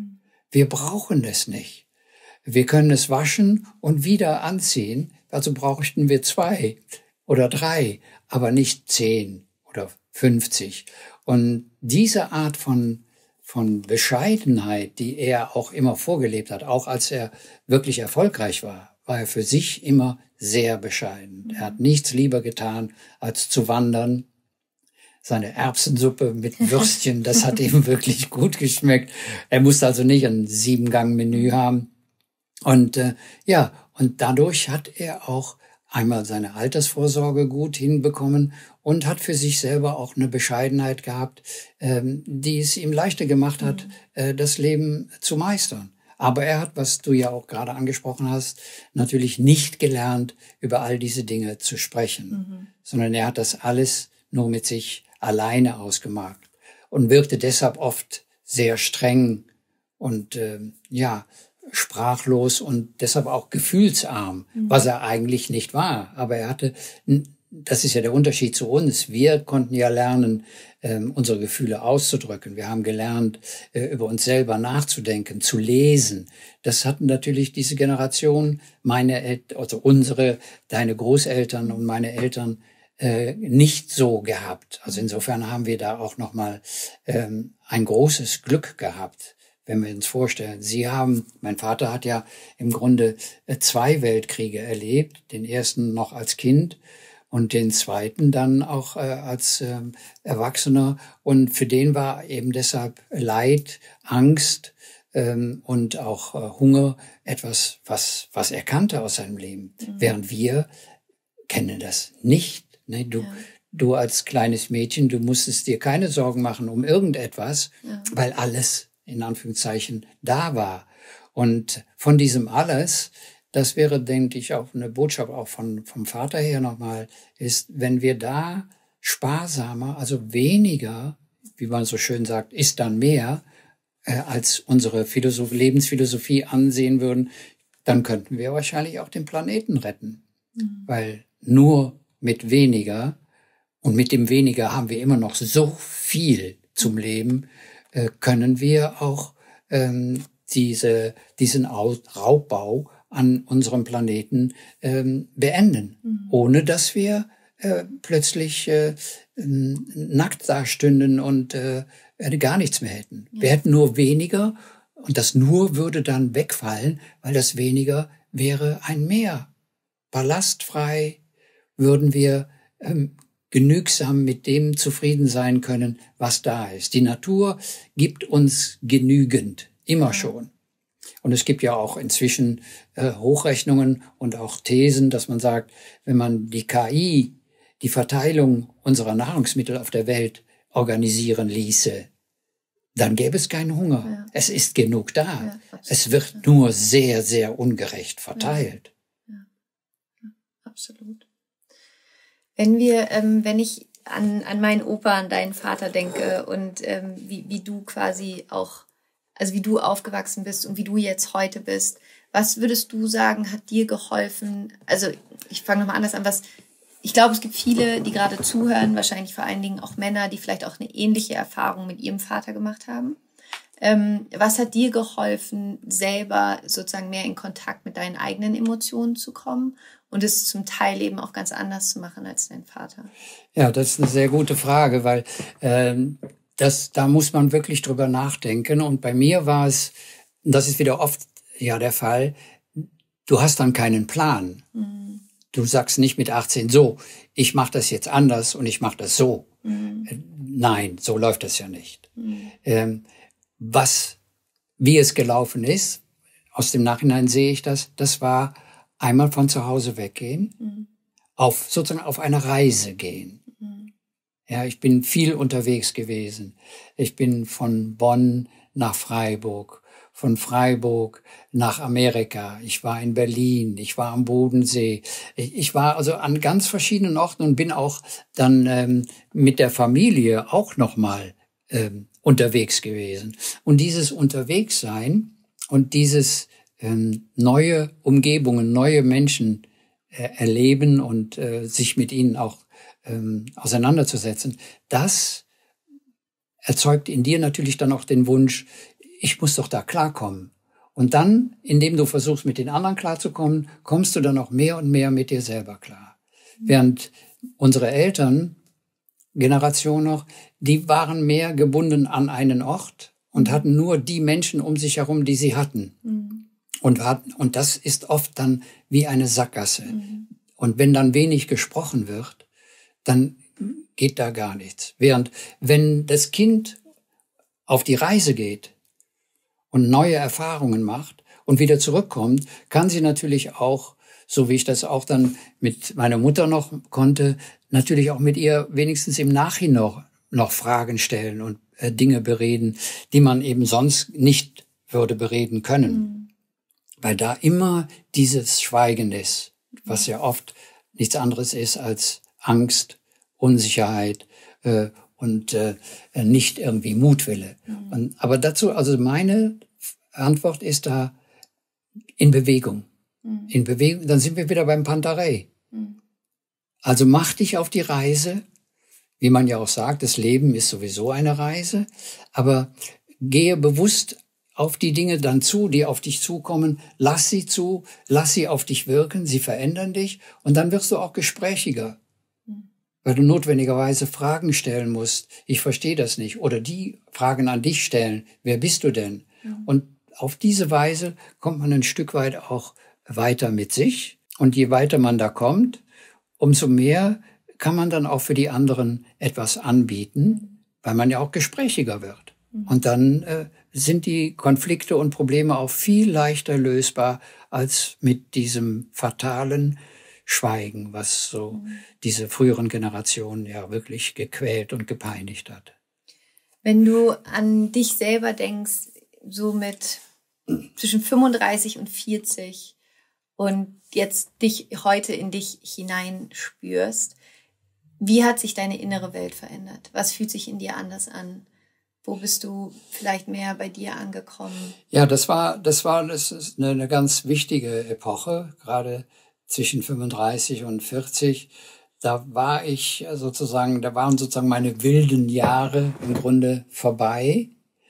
Wir brauchen es nicht. Wir können es waschen und wieder anziehen. Also bräuchten wir 2 oder 3, aber nicht 10 oder 50. Und diese Art von Bescheidenheit, die er auch immer vorgelebt hat, auch als er wirklich erfolgreich war er für sich immer sehr bescheiden. Er hat nichts lieber getan, als zu wandern. Seine Erbsensuppe mit Würstchen, das hat ihm wirklich gut geschmeckt. Er musste also nicht ein 7-Gang-Menü haben. Und und dadurch hat er auch einmal seine Altersvorsorge gut hinbekommen und hat für sich selber auch eine Bescheidenheit gehabt, die es ihm leichter gemacht hat, das Leben zu meistern. Aber er hat, was du ja auch gerade angesprochen hast, natürlich nicht gelernt, über all diese Dinge zu sprechen, sondern er hat das alles nur mit sich alleine ausgemacht und wirkte deshalb oft sehr streng und sprachlos und deshalb auch gefühlsarm, was er eigentlich nicht war. Aber er hatte, das ist ja der Unterschied zu uns, wir konnten ja lernen, unsere Gefühle auszudrücken. Wir haben gelernt, über uns selber nachzudenken, zu lesen. Das hatten natürlich diese Generation, deine Großeltern und meine Eltern nicht so gehabt. Also insofern haben wir da auch nochmal ein großes Glück gehabt. Wenn wir uns vorstellen, mein Vater hat ja im Grunde 2 Weltkriege erlebt, den ersten noch als Kind und den zweiten dann auch als Erwachsener. Und für den war eben deshalb Leid, Angst und auch Hunger etwas, was er kannte aus seinem Leben. Während wir kennen das nicht. Ne? Du als kleines Mädchen, du musstest dir keine Sorgen machen um irgendetwas, weil alles in Anführungszeichen da war. Und von diesem alles, das wäre, denke ich, auch eine Botschaft auch vom Vater her nochmal, ist, wenn wir da sparsamer, also weniger, wie man so schön sagt, ist dann mehr, als unsere Lebensphilosophie ansehen würden, dann könnten wir wahrscheinlich auch den Planeten retten. Weil nur mit weniger, und mit dem weniger haben wir immer noch so viel zum Leben, können wir auch diesen Raubbau an unserem Planeten beenden, ohne dass wir plötzlich nackt dastünden und gar nichts mehr hätten. Wir hätten nur weniger und das nur würde dann wegfallen, weil das weniger wäre ein Mehr. Ballastfrei würden wir genügsam mit dem zufrieden sein können, was da ist. Die Natur gibt uns genügend, immer schon. Und es gibt ja auch inzwischen Hochrechnungen und auch Thesen, dass man sagt, wenn man die KI, die Verteilung unserer Nahrungsmittel auf der Welt organisieren ließe, dann gäbe es keinen Hunger. Ja. Es ist genug da. Ja, es wird nur sehr, sehr ungerecht verteilt. Ja, absolut. Wenn ich an meinen Opa, an deinen Vater denke und wie du quasi auch, also wie du aufgewachsen bist und wie du jetzt heute bist, was würdest du sagen, hat dir geholfen? Also ich fange nochmal anders an, ich glaube, es gibt viele, die gerade zuhören, wahrscheinlich vor allen Dingen auch Männer, die vielleicht auch eine ähnliche Erfahrung mit ihrem Vater gemacht haben. Was hat dir geholfen, selber sozusagen mehr in Kontakt mit deinen eigenen Emotionen zu kommen und es zum Teil eben auch ganz anders zu machen als dein Vater? Ja, das ist eine sehr gute Frage, weil da muss man wirklich drüber nachdenken. Und bei mir war es, das ist wieder oft ja der Fall, du hast dann keinen Plan. Du sagst nicht mit 18 so, ich mache das jetzt anders und ich mache das so. Nein, so läuft das ja nicht. Wie es gelaufen ist, aus dem Nachhinein sehe ich das war einmal von zu Hause weggehen, sozusagen auf eine Reise gehen. Ja, ich bin viel unterwegs gewesen. Ich bin von Bonn nach Freiburg, von Freiburg nach Amerika. Ich war in Berlin, ich war am Bodensee. Ich war also an ganz verschiedenen Orten und bin auch dann mit der Familie auch nochmal unterwegs gewesen. Und dieses Unterwegssein und dieses neue Umgebungen, neue Menschen erleben und sich mit ihnen auch auseinanderzusetzen, das erzeugt in dir natürlich dann auch den Wunsch, ich muss doch da klarkommen. Und dann, indem du versuchst, mit den anderen klarzukommen, kommst du dann auch mehr und mehr mit dir selber klar. Während unsere Elterngeneration noch, die waren mehr gebunden an einen Ort und hatten nur die Menschen um sich herum, die sie hatten. Und das ist oft dann wie eine Sackgasse. Und wenn dann wenig gesprochen wird, dann geht da gar nichts. Während wenn das Kind auf die Reise geht und neue Erfahrungen macht und wieder zurückkommt, kann sie natürlich auch so wie ich das auch dann mit meiner Mutter noch konnte, natürlich auch mit ihr wenigstens im Nachhinein noch Fragen stellen und Dinge bereden, die man eben sonst nicht würde bereden können. Weil da immer dieses Schweigen ist, was ja oft nichts anderes ist als Angst, Unsicherheit und nicht irgendwie Mutwille. Aber dazu, also meine Antwort ist da in Bewegung. In Bewegung, dann sind wir wieder beim Pantarei. Also mach dich auf die Reise, wie man ja auch sagt, das Leben ist sowieso eine Reise, aber gehe bewusst auf die Dinge dann zu, die auf dich zukommen, lass sie zu, lass sie auf dich wirken, sie verändern dich und dann wirst du auch gesprächiger, weil du notwendigerweise Fragen stellen musst, ich verstehe das nicht, oder die Fragen an dich stellen, wer bist du denn? Und auf diese Weise kommt man ein Stück weit auch weiter mit sich und je weiter man da kommt, umso mehr kann man dann auch für die anderen etwas anbieten, weil man ja auch gesprächiger wird. Und dann sind die Konflikte und Probleme auch viel leichter lösbar als mit diesem fatalen Schweigen, was so diese früheren Generationen ja wirklich gequält und gepeinigt hat. Wenn du an dich selber denkst, so mit zwischen 35 und 40 und jetzt dich heute in dich hineinspürst, wie hat sich deine innere Welt verändert? Was fühlt sich in dir anders an? Wo bist du vielleicht mehr bei dir angekommen? Ja, das ist eine ganz wichtige Epoche, gerade zwischen 35 und 40. Da waren sozusagen meine wilden Jahre im Grunde vorbei.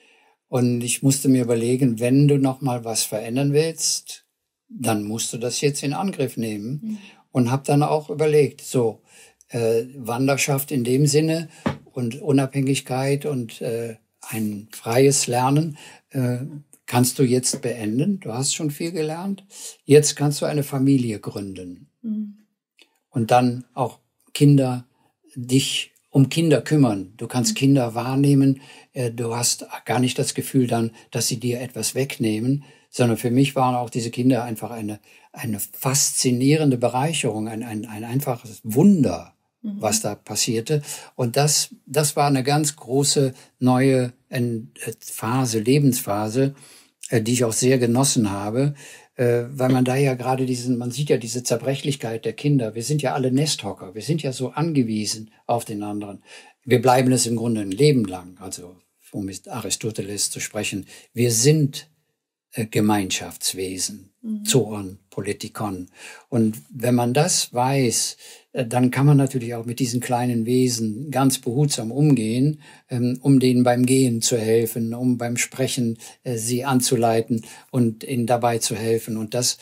Und ich musste mir überlegen, wenn du noch mal was verändern willst, dann musst du das jetzt in Angriff nehmen. Und habe dann auch überlegt, Wanderschaft in dem Sinne und Unabhängigkeit und ein freies Lernen kannst du jetzt beenden. Du hast schon viel gelernt. Jetzt kannst du eine Familie gründen. Und dann auch dich um Kinder kümmern. Du kannst Kinder wahrnehmen. Du hast gar nicht das Gefühl dann, dass sie dir etwas wegnehmen, sondern für mich waren auch diese Kinder einfach eine faszinierende Bereicherung, ein einfaches Wunder, was da passierte. Und das war eine ganz große neue Lebensphase, die ich auch sehr genossen habe, weil man da ja gerade man sieht ja diese Zerbrechlichkeit der Kinder. Wir sind ja alle Nesthocker. Wir sind ja so angewiesen auf den anderen. Wir bleiben es im Grunde ein Leben lang. Also, um mit Aristoteles zu sprechen, wir sind Gemeinschaftswesen, Zoon, Politikon. Und wenn man das weiß, dann kann man natürlich auch mit diesen kleinen Wesen ganz behutsam umgehen, um denen beim Gehen zu helfen, um beim Sprechen sie anzuleiten und ihnen dabei zu helfen. Und das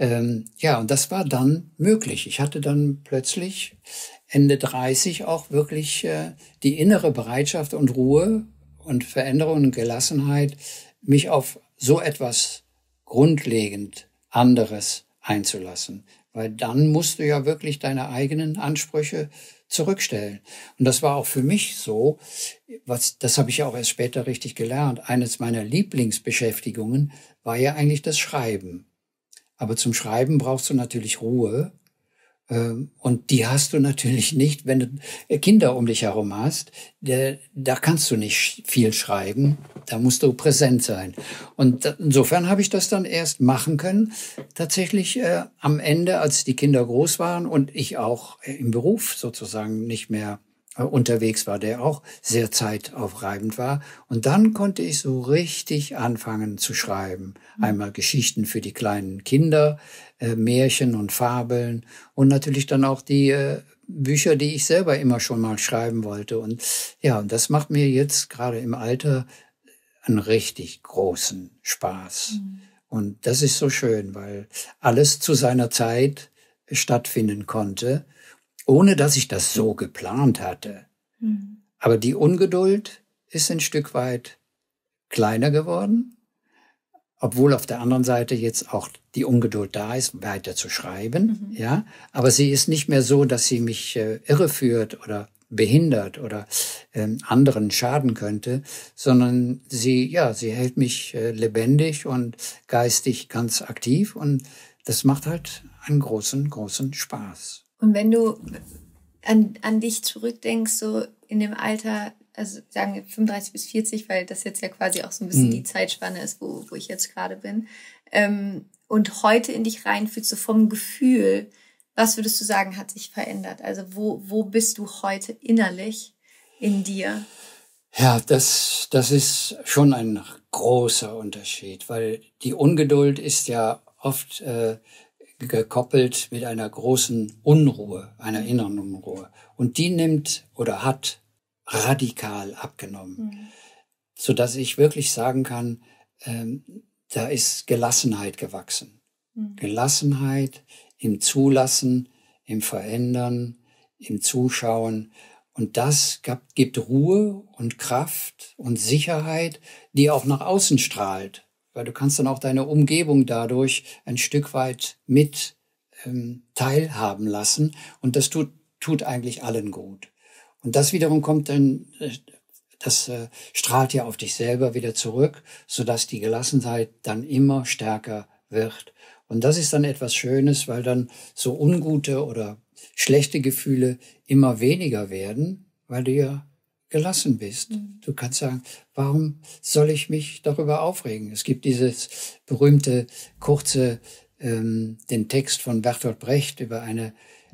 war dann möglich. Ich hatte dann plötzlich Ende 30 auch wirklich die innere Bereitschaft und Ruhe und Veränderung und Gelassenheit, mich auf so etwas grundlegend anderes einzulassen. Weil dann musst du ja wirklich deine eigenen Ansprüche zurückstellen. Und das war auch für mich so, das habe ich auch erst später richtig gelernt, eines meiner Lieblingsbeschäftigungen war ja eigentlich das Schreiben. Aber zum Schreiben brauchst du natürlich Ruhe. Und die hast du natürlich nicht, wenn du Kinder um dich herum hast. Da kannst du nicht viel schreiben, da musst du präsent sein. Und insofern habe ich das dann erst machen können, tatsächlich am Ende, als die Kinder groß waren und ich auch im Beruf sozusagen nicht mehr unterwegs war, der auch sehr zeitaufreibend war. Und dann konnte ich so richtig anfangen zu schreiben. Einmal Geschichten für die kleinen Kinder, Märchen und Fabeln und natürlich dann auch die Bücher, die ich selber immer schon mal schreiben wollte. Und ja, und das macht mir jetzt gerade im Alter einen richtig großen Spaß. Und das ist so schön, weil alles zu seiner Zeit stattfinden konnte, ohne dass ich das so geplant hatte. Aber die Ungeduld ist ein Stück weit kleiner geworden, obwohl auf der anderen Seite jetzt auch die Ungeduld da ist, weiter zu schreiben. Ja, aber sie ist nicht mehr so, dass sie mich irreführt oder behindert oder anderen schaden könnte, sondern sie hält mich lebendig und geistig ganz aktiv und das macht halt einen großen, großen Spaß. Und wenn du an dich zurückdenkst, so in dem Alter, also sagen wir 35 bis 40, weil das jetzt ja quasi auch so ein bisschen die Zeitspanne ist, wo ich jetzt gerade bin, und heute in dich reinfühlst, so vom Gefühl, was würdest du sagen, hat sich verändert? Also wo bist du heute innerlich in dir? Ja, das ist schon ein großer Unterschied, weil die Ungeduld ist ja oft gekoppelt mit einer großen Unruhe, einer inneren Unruhe. Und die nimmt oder hat radikal abgenommen, sodass ich wirklich sagen kann, da ist Gelassenheit gewachsen. Gelassenheit im Zulassen, im Verändern, im Zuschauen. Und das gibt Ruhe und Kraft und Sicherheit, die auch nach außen strahlt. Weil du kannst dann auch deine Umgebung dadurch ein Stück weit mit teilhaben lassen. Und das tut eigentlich allen gut. Und das wiederum kommt dann, das strahlt ja auf dich selber wieder zurück, sodass die Gelassenheit dann immer stärker wird. Und das ist dann etwas Schönes, weil dann so ungute oder schlechte Gefühle immer weniger werden, weil du ja gelassen bist. Du kannst sagen, warum soll ich mich darüber aufregen? Es gibt dieses berühmte, kurze, den Text von Bertolt Brecht über eine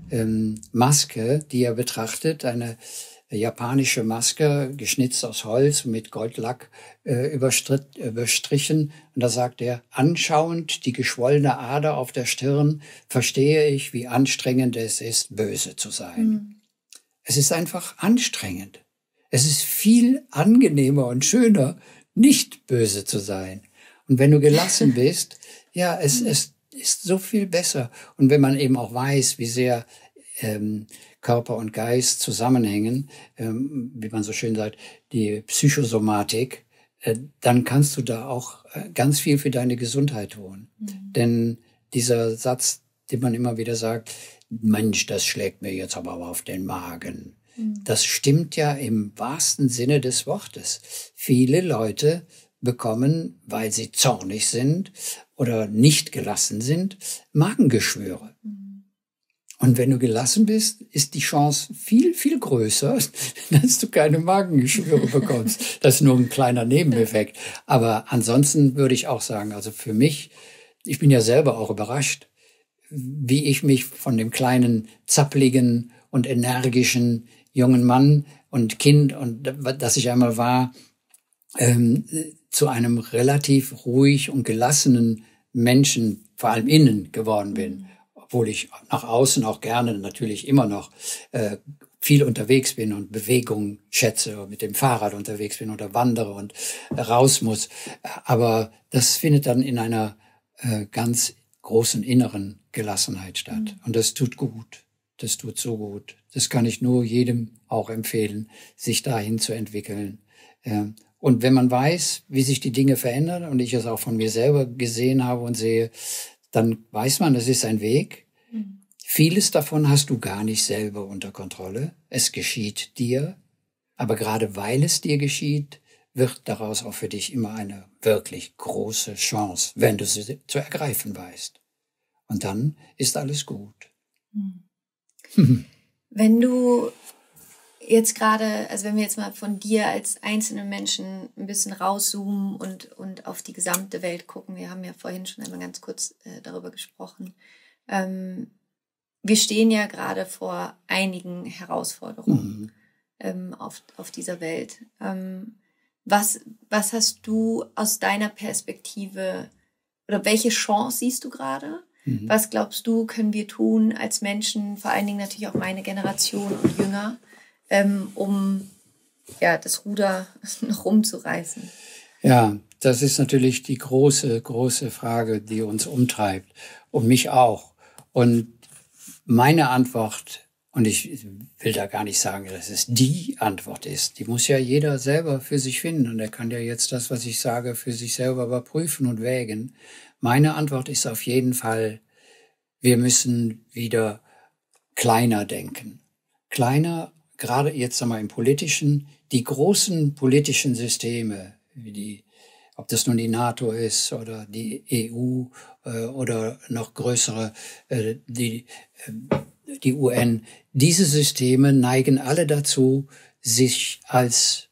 Maske, die er betrachtet, eine japanische Maske, geschnitzt aus Holz, mit Goldlack überstrichen. Und da sagt er, anschauend die geschwollene Ader auf der Stirn, verstehe ich, wie anstrengend es ist, böse zu sein. Es ist einfach anstrengend. Es ist viel angenehmer und schöner, nicht böse zu sein. Und wenn du gelassen bist, ja, es ist so viel besser. Und wenn man eben auch weiß, wie sehr Körper und Geist zusammenhängen, wie man so schön sagt, die Psychosomatik, dann kannst du da auch ganz viel für deine Gesundheit tun. Denn dieser Satz, den man immer wieder sagt, Mensch, das schlägt mir jetzt aber auf den Magen. Das stimmt ja im wahrsten Sinne des Wortes. Viele Leute bekommen, weil sie zornig sind oder nicht gelassen sind, Magengeschwüre. Und wenn du gelassen bist, ist die Chance viel, viel größer, dass du keine Magengeschwüre bekommst. Das ist nur ein kleiner Nebeneffekt. Aber ansonsten würde ich auch sagen, also für mich, ich bin ja selber auch überrascht, wie ich mich von dem kleinen, zappligen und energischen jungen Mann und Kind, und das ich einmal war, zu einem relativ ruhig und gelassenen Menschen, vor allem innen, geworden bin. Obwohl ich nach außen auch gerne natürlich immer noch viel unterwegs bin und Bewegung schätze, mit dem Fahrrad unterwegs bin oder wandere und raus muss. Aber das findet dann in einer ganz großen inneren Gelassenheit statt. Und das tut gut. Das tut so gut. Das kann ich nur jedem auch empfehlen, sich dahin zu entwickeln. Und wenn man weiß, wie sich die Dinge verändern und ich es auch von mir selber gesehen habe und sehe, dann weiß man, das ist ein Weg. Vieles davon hast du gar nicht selber unter Kontrolle. Es geschieht dir. Aber gerade weil es dir geschieht, wird daraus auch für dich immer eine wirklich große Chance, wenn du sie zu ergreifen weißt. Und dann ist alles gut. Wenn du jetzt gerade, also wenn wir jetzt mal von dir als einzelnen Menschen ein bisschen rauszoomen und auf die gesamte Welt gucken, wir haben ja vorhin schon einmal ganz kurz darüber gesprochen, wir stehen ja gerade vor einigen Herausforderungen auf dieser Welt. Was hast du aus deiner Perspektive oder welche Chance siehst du gerade? Was glaubst du, können wir tun als Menschen, vor allen Dingen natürlich auch meine Generation und jünger, um ja, das Ruder noch rumzureißen? Ja, das ist natürlich die große, große Frage, die uns umtreibt und mich auch. Und meine Antwort, und ich will da gar nicht sagen, dass es die Antwort ist, die muss ja jeder selber für sich finden. Und er kann ja jetzt das, was ich sage, für sich selber überprüfen und wägen. Meine Antwort ist auf jeden Fall, wir müssen wieder kleiner denken. Kleiner, gerade jetzt einmal im Politischen, die großen politischen Systeme, wie die ob das nun die NATO ist oder die EU oder noch größere, die UN. Diese Systeme neigen alle dazu, sich als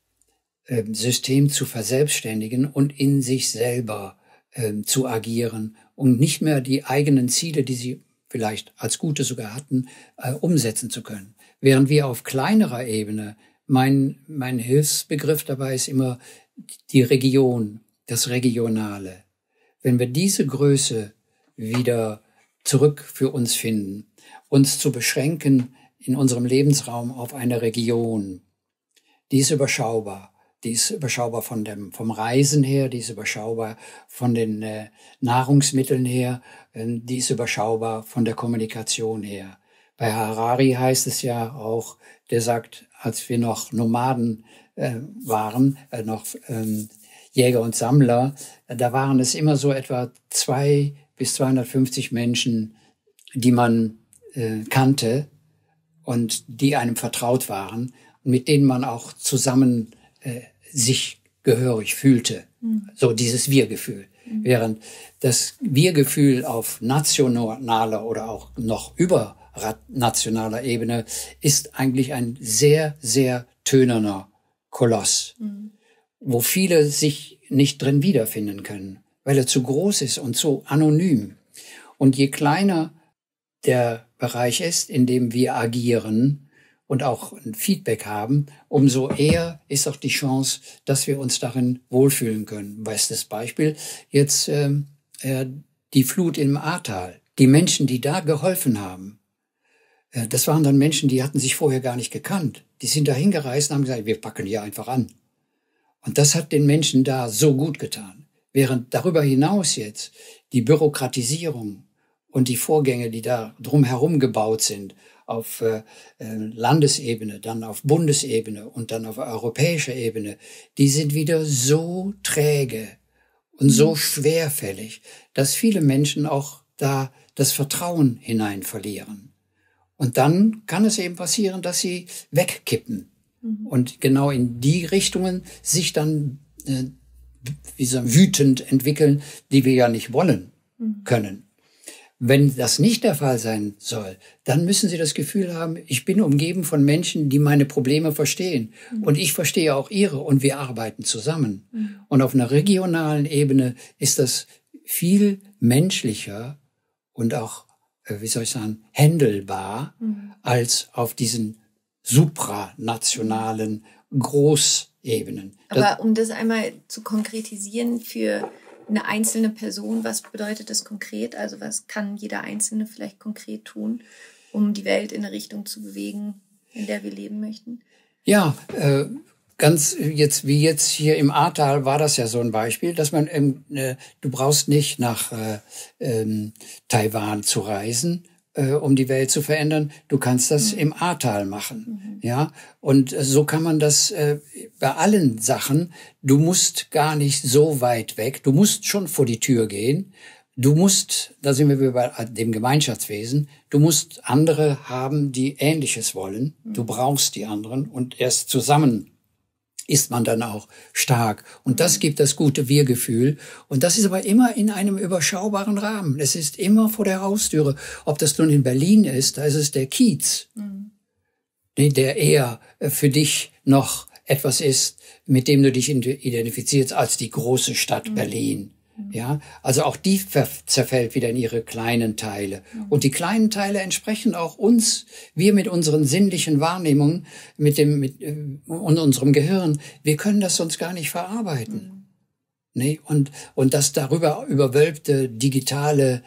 System zu verselbstständigen und in sich selber zu agieren und nicht mehr die eigenen Ziele, die sie vielleicht als gute sogar hatten, umsetzen zu können. Während wir auf kleinerer Ebene, mein Hilfsbegriff dabei ist immer die Region, das Regionale. Wenn wir diese Größe wieder zurück für uns finden, uns zu beschränken in unserem Lebensraum auf eine Region, die ist überschaubar. Die ist überschaubar vom Reisen her, die ist überschaubar von den Nahrungsmitteln her, die ist überschaubar von der Kommunikation her. Bei Harari heißt es ja auch, der sagt, als wir noch Nomaden waren, noch Jäger und Sammler, da waren es immer so etwa 200 bis 250 Menschen, die man kannte und die einem vertraut waren und mit denen man auch zusammen sich gehörig fühlte. So dieses Wir-Gefühl. Während das Wir-Gefühl auf nationaler oder auch noch übernationaler Ebene ist eigentlich ein sehr, sehr tönerner Koloss, wo viele sich nicht drin wiederfinden können, weil er zu groß ist und so anonym. Und je kleiner der Bereich ist, in dem wir agieren und auch ein Feedback haben, umso eher ist auch die Chance, dass wir uns darin wohlfühlen können. Bestes Beispiel jetzt die Flut im Ahrtal. Die Menschen, die da geholfen haben, das waren dann Menschen, die hatten sich vorher gar nicht gekannt. Die sind da hingereist und haben gesagt, wir packen hier einfach an. Und das hat den Menschen da so gut getan. Während darüber hinaus jetzt die Bürokratisierung und die Vorgänge, die da drumherum gebaut sind, auf Landesebene, dann auf Bundesebene und dann auf europäischer Ebene, die sind wieder so träge und so schwerfällig, dass viele Menschen auch da das Vertrauen hinein verlieren. Und dann kann es eben passieren, dass sie wegkippen und genau in die Richtungen sich dann wütend entwickeln, die wir ja nicht wollen können. Wenn das nicht der Fall sein soll, dann müssen Sie das Gefühl haben, ich bin umgeben von Menschen, die meine Probleme verstehen. Und ich verstehe auch ihre und wir arbeiten zusammen. Und auf einer regionalen Ebene ist das viel menschlicher und auch, händelbar, als auf diesen supranationalen Großebenen. Aber um das einmal zu konkretisieren für eine einzelne Person, was bedeutet das konkret? Also was kann jeder Einzelne vielleicht konkret tun, um die Welt in eine Richtung zu bewegen, in der wir leben möchten? Ja, ganz jetzt wie jetzt hier im Ahrtal war das ja so ein Beispiel, dass man du brauchst nicht nach Taiwan zu reisen, um die Welt zu verändern. Du kannst das im Ahrtal machen, ja. Und so kann man das bei allen Sachen. Du musst gar nicht so weit weg. Du musst schon vor die Tür gehen. Du musst, da sind wir wieder bei dem Gemeinschaftswesen. Du musst andere haben, die Ähnliches wollen. Du brauchst die anderen und erst zusammen ist man dann auch stark. Und das gibt das gute Wir-Gefühl. Und das ist aber immer in einem überschaubaren Rahmen. Es ist immer vor der Haustüre. Ob das nun in Berlin ist, da ist es der Kiez, der eher für dich noch etwas ist, mit dem du dich identifizierst, als die große Stadt Berlin. Ja, also auch die zerfällt wieder in ihre kleinen Teile. Und die kleinen Teile entsprechen auch uns, wir mit unseren sinnlichen Wahrnehmungen, und unserem Gehirn. Wir können das sonst gar nicht verarbeiten. Nee? Und das darüber überwölbte digitale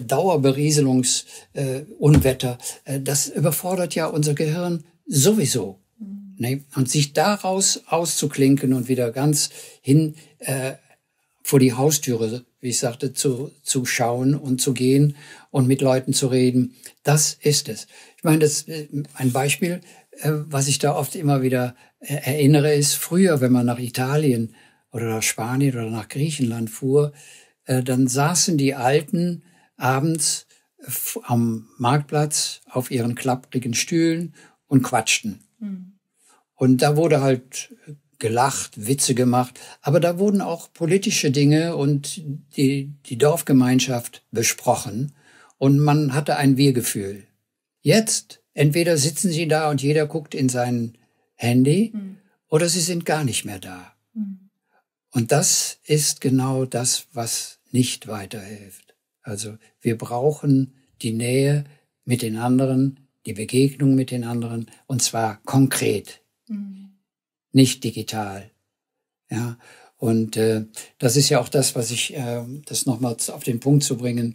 Dauerberieselungsunwetter, das überfordert ja unser Gehirn sowieso. Nee? Und sich daraus auszuklinken und wieder ganz hin vor die Haustüre, wie ich sagte, zu schauen und zu gehen und mit Leuten zu reden. Das ist es. Ich meine, das ein Beispiel, was ich da oft immer wieder erinnere, ist früher, wenn man nach Italien oder nach Spanien oder nach Griechenland fuhr, dann saßen die Alten abends am Marktplatz auf ihren klapprigen Stühlen und quatschten. Und da wurde halt gelacht, Witze gemacht, aber da wurden auch politische Dinge und die Dorfgemeinschaft besprochen und man hatte ein Wir-Gefühl. Jetzt, entweder sitzen sie da und jeder guckt in sein Handy oder sie sind gar nicht mehr da. Und das ist genau das, was nicht weiterhilft. Also wir brauchen die Nähe mit den anderen, die Begegnung mit den anderen, und zwar konkret, nicht digital. Ja, und das ist ja auch das, was ich, das nochmal auf den Punkt zu bringen,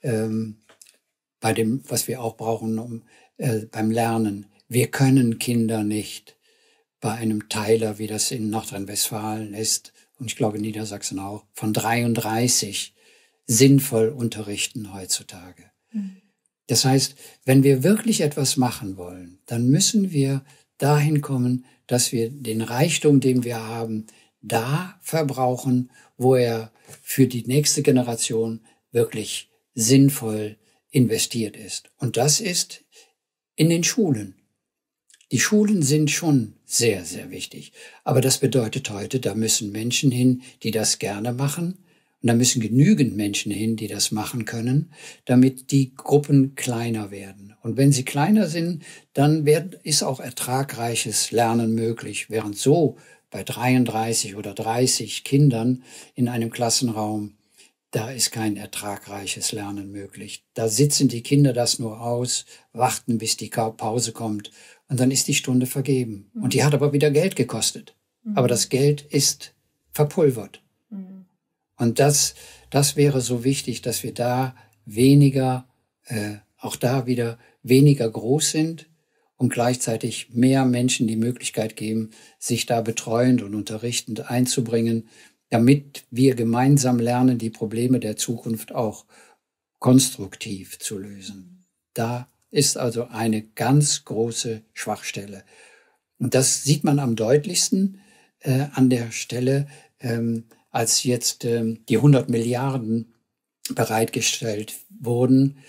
bei dem, was wir auch brauchen beim Lernen. Wir können Kinder nicht bei einem Teiler, wie das in Nordrhein-Westfalen ist, und ich glaube in Niedersachsen auch, von 33 sinnvoll unterrichten heutzutage. Das heißt, wenn wir wirklich etwas machen wollen, dann müssen wir dahin kommen, dass wir den Reichtum, den wir haben, da verbrauchen, wo er für die nächste Generation wirklich sinnvoll investiert ist. Und das ist in den Schulen. Die Schulen sind schon sehr, sehr wichtig. Aber das bedeutet heute, da müssen Menschen hin, die das gerne machen. Und da müssen genügend Menschen hin, die das machen können, damit die Gruppen kleiner werden. Und wenn sie kleiner sind, dann ist auch ertragreiches Lernen möglich. Während so bei 33 oder 30 Kindern in einem Klassenraum, da ist kein ertragreiches Lernen möglich. Da sitzen die Kinder das nur aus, warten, bis die Pause kommt und dann ist die Stunde vergeben. Und die hat aber wieder Geld gekostet. Aber das Geld ist verpulvert. Und das wäre so wichtig, dass wir da weniger, auch da wieder weniger groß sind und gleichzeitig mehr Menschen die Möglichkeit geben, sich da betreuend und unterrichtend einzubringen, damit wir gemeinsam lernen, die Probleme der Zukunft auch konstruktiv zu lösen. Da ist also eine ganz große Schwachstelle. Und das sieht man am deutlichsten an der Stelle, als jetzt die 100 Milliarden bereitgestellt wurden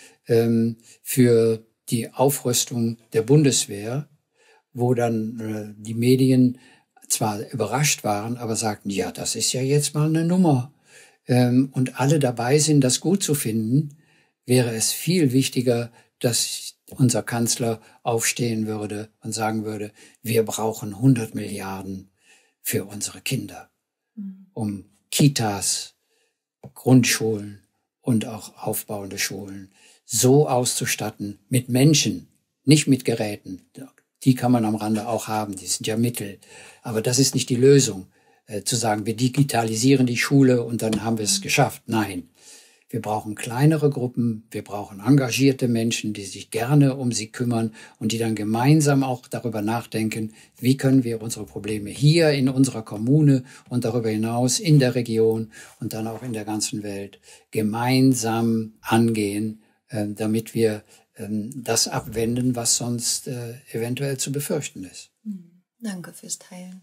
für die Aufrüstung der Bundeswehr, wo dann die Medien zwar überrascht waren, aber sagten, ja, das ist ja jetzt mal eine Nummer. Und alle dabei sind, das gut zu finden, wäre es viel wichtiger, dass unser Kanzler aufstehen würde und sagen würde, wir brauchen 100 Milliarden für unsere Kinder, um Kitas, Grundschulen und auch aufbauende Schulen so auszustatten mit Menschen, nicht mit Geräten. Die kann man am Rande auch haben, die sind ja Mittel. Aber das ist nicht die Lösung, zu sagen, wir digitalisieren die Schule und dann haben wir es geschafft. Nein, wir brauchen kleinere Gruppen, wir brauchen engagierte Menschen, die sich gerne um sie kümmern und die dann gemeinsam auch darüber nachdenken, wie können wir unsere Probleme hier in unserer Kommune und darüber hinaus in der Region und dann auch in der ganzen Welt gemeinsam angehen, damit wir das abwenden, was sonst eventuell zu befürchten ist. Danke fürs Teilen.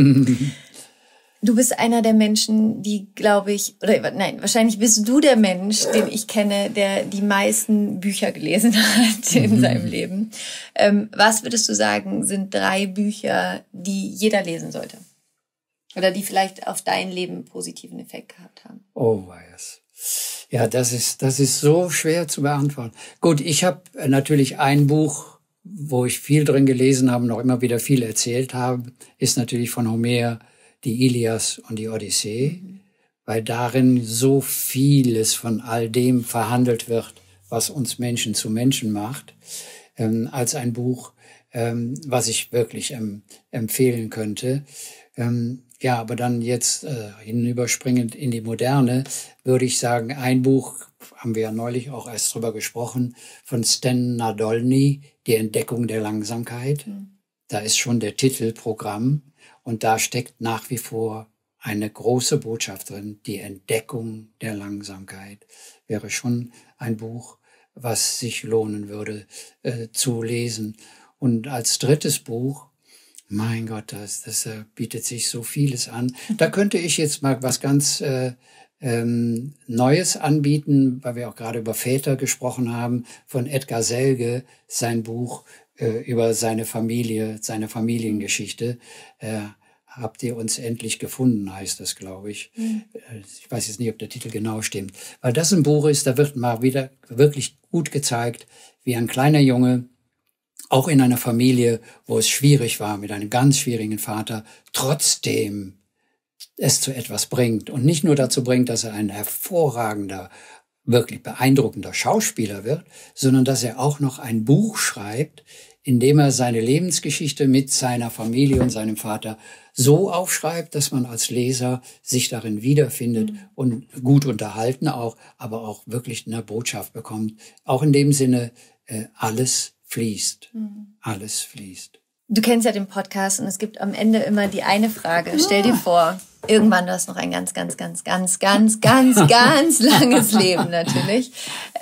Du bist einer der Menschen, die, glaube ich, oder nein, wahrscheinlich bist du der Mensch, den ich kenne, der die meisten Bücher gelesen hat in seinem Leben. Was würdest du sagen, sind 3 Bücher, die jeder lesen sollte? Oder die vielleicht auf dein Leben einen positiven Effekt gehabt haben? Oh, weiß. Ja, das ist so schwer zu beantworten. Gut, ich habe natürlich ein Buch, wo ich viel drin gelesen habe und auch immer wieder viel erzählt habe, ist natürlich von Homer, die Ilias und die Odyssee, weil darin so vieles von all dem verhandelt wird, was uns Menschen zu Menschen macht, als ein Buch, was ich wirklich empfehlen könnte. Ja, aber dann jetzt hinüberspringend in die Moderne, würde ich sagen, ein Buch, haben wir ja neulich auch erst drüber gesprochen, von Stan Nadolny, Die Entdeckung der Langsamkeit. Da ist schon der Titel Programm und da steckt nach wie vor eine große Botschaft drin. Die Entdeckung der Langsamkeit wäre schon ein Buch, was sich lohnen würde zu lesen. Und als drittes Buch, mein Gott, das bietet sich so vieles an. Da könnte ich jetzt mal was ganz Neues anbieten, weil wir auch gerade über Väter gesprochen haben, von Edgar Selge, sein Buch über seine Familie, seine Familiengeschichte. habt ihr uns endlich gefunden, heißt das, glaube ich. Ich weiß jetzt nicht, ob der Titel genau stimmt. Weil das ein Buch ist, da wird mal wieder wirklich gut gezeigt, wie ein kleiner Junge, auch in einer Familie, wo es schwierig war, mit einem ganz schwierigen Vater, trotzdem es zu etwas bringt. Und nicht nur dazu bringt, dass er ein hervorragender, wirklich beeindruckender Schauspieler wird, sondern dass er auch noch ein Buch schreibt, in dem er seine Lebensgeschichte mit seiner Familie und seinem Vater so aufschreibt, dass man als Leser sich darin wiederfindet und gut unterhalten auch, aber auch wirklich eine Botschaft bekommt. Auch in dem Sinne, alles fließt. Alles fließt. Du kennst ja den Podcast und es gibt am Ende immer die eine Frage. Stell dir vor, irgendwann, du hast noch ein ganz langes Leben natürlich.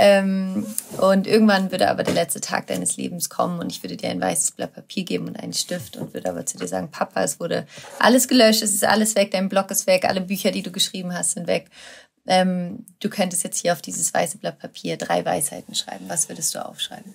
Und irgendwann würde aber der letzte Tag deines Lebens kommen und ich würde dir ein weißes Blatt Papier geben und einen Stift und würde aber zu dir sagen, Papa, es wurde alles gelöscht, es ist alles weg, dein Blog ist weg, alle Bücher, die du geschrieben hast, sind weg. Du könntest jetzt hier auf dieses weiße Blatt Papier 3 Weisheiten schreiben. Was würdest du aufschreiben?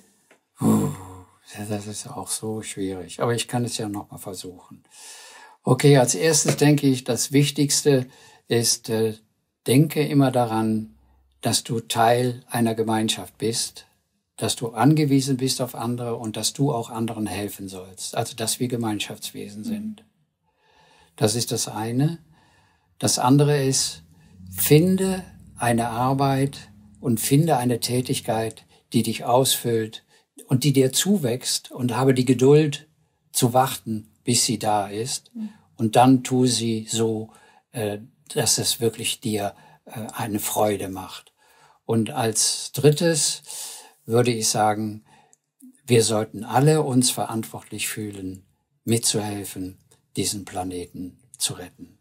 Das ist auch so schwierig, aber ich kann es ja noch mal versuchen. Okay, als erstes denke ich, das Wichtigste ist, denke immer daran, dass du Teil einer Gemeinschaft bist, dass du angewiesen bist auf andere und dass du auch anderen helfen sollst. Also, dass wir Gemeinschaftswesen sind. Das ist das eine. Das andere ist, finde eine Arbeit und finde eine Tätigkeit, die dich ausfüllt und die dir zuwächst und habe die Geduld zu warten, bis sie da ist. Und dann tu sie so, dass es wirklich dir eine Freude macht. Und als drittes würde ich sagen, wir sollten alle uns verantwortlich fühlen, mitzuhelfen, diesen Planeten zu retten.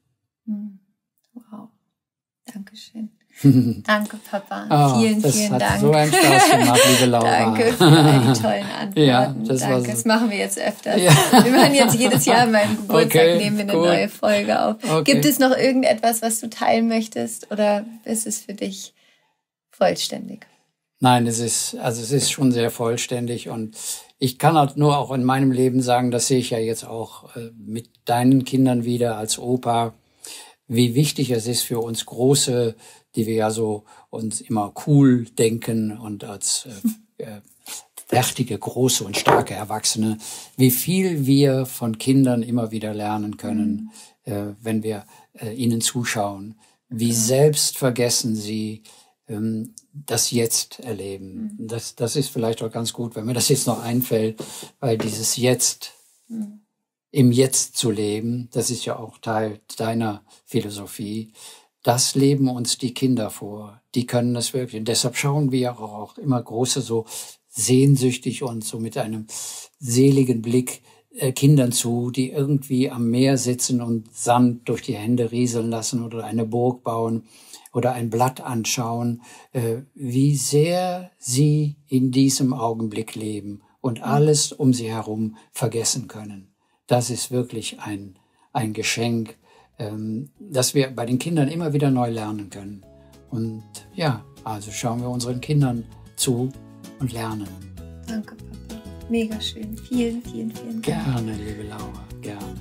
Wow, Dankeschön. Danke, Papa. Vielen Dank. Das hat so einen Spaß gemacht, liebe Laura. Danke für all die tollen Antworten. Ja, Danke. Das machen wir jetzt öfters. Ja. Wir machen jetzt jedes Jahr an meinem Geburtstag, nehmen wir eine neue Folge auf. Okay. Gibt es noch irgendetwas, was du teilen möchtest oder ist es für dich vollständig? Nein, es ist schon sehr vollständig und ich kann halt nur auch in meinem Leben sagen, das sehe ich ja jetzt auch mit deinen Kindern wieder als Opa, wie wichtig es ist für uns Große, die wir ja so uns immer cool denken und als fertige, große und starke Erwachsene, wie viel wir von Kindern immer wieder lernen können, wenn wir ihnen zuschauen, wie selbstvergessen sie das Jetzt erleben. Das ist vielleicht auch ganz gut, wenn mir das jetzt noch einfällt, weil dieses Jetzt, im Jetzt zu leben, das ist ja auch Teil deiner Philosophie, das leben uns die Kinder vor. Die können das wirklich. Und deshalb schauen wir auch immer Große so sehnsüchtig und so mit einem seligen Blick Kindern zu, die irgendwie am Meer sitzen und Sand durch die Hände rieseln lassen oder eine Burg bauen oder ein Blatt anschauen, wie sehr sie in diesem Augenblick leben und alles um sie herum vergessen können. Das ist wirklich ein Geschenk, dass wir bei den Kindern immer wieder neu lernen können. Und ja, also schauen wir unseren Kindern zu und lernen. Danke, Papa. Mega schön. Vielen Dank. Gerne, liebe Laura, gerne.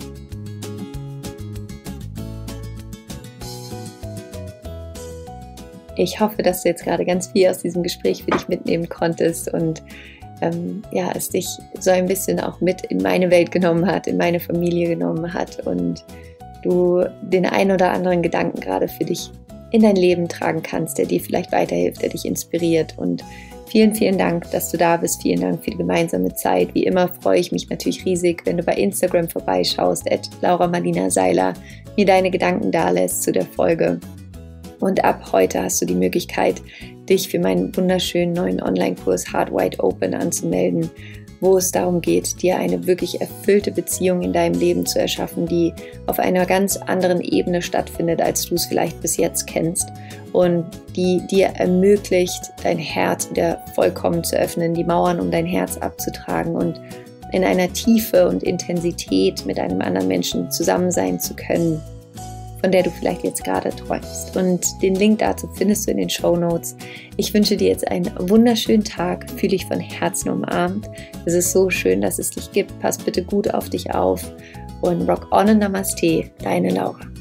Ich hoffe, dass du jetzt gerade ganz viel aus diesem Gespräch für dich mitnehmen konntest und es dich so ein bisschen auch mit in meine Welt genommen hat, in meine Familie genommen hat und du den ein oder anderen Gedanken gerade für dich in dein Leben tragen kannst, der dir vielleicht weiterhilft, der dich inspiriert. Und vielen Dank, dass du da bist. Vielen Dank für die gemeinsame Zeit. Wie immer freue ich mich natürlich riesig, wenn du bei Instagram vorbeischaust, @LauraMalinaSeiler, mir deine Gedanken dalässt zu der Folge. Und ab heute hast du die Möglichkeit, dich für meinen wunderschönen neuen Online-Kurs Heart Wide Open anzumelden, wo es darum geht, dir eine wirklich erfüllte Beziehung in deinem Leben zu erschaffen, die auf einer ganz anderen Ebene stattfindet, als du es vielleicht bis jetzt kennst und die dir ermöglicht, dein Herz wieder vollkommen zu öffnen, die Mauern um dein Herz abzutragen und in einer Tiefe und Intensität mit einem anderen Menschen zusammen sein zu können, von der du vielleicht jetzt gerade träumst. Und den Link dazu findest du in den Shownotes. Ich wünsche dir jetzt einen wunderschönen Tag, fühle dich von Herzen umarmt. Es ist so schön, dass es dich gibt. Pass bitte gut auf dich auf und rock on und Namaste, deine Laura.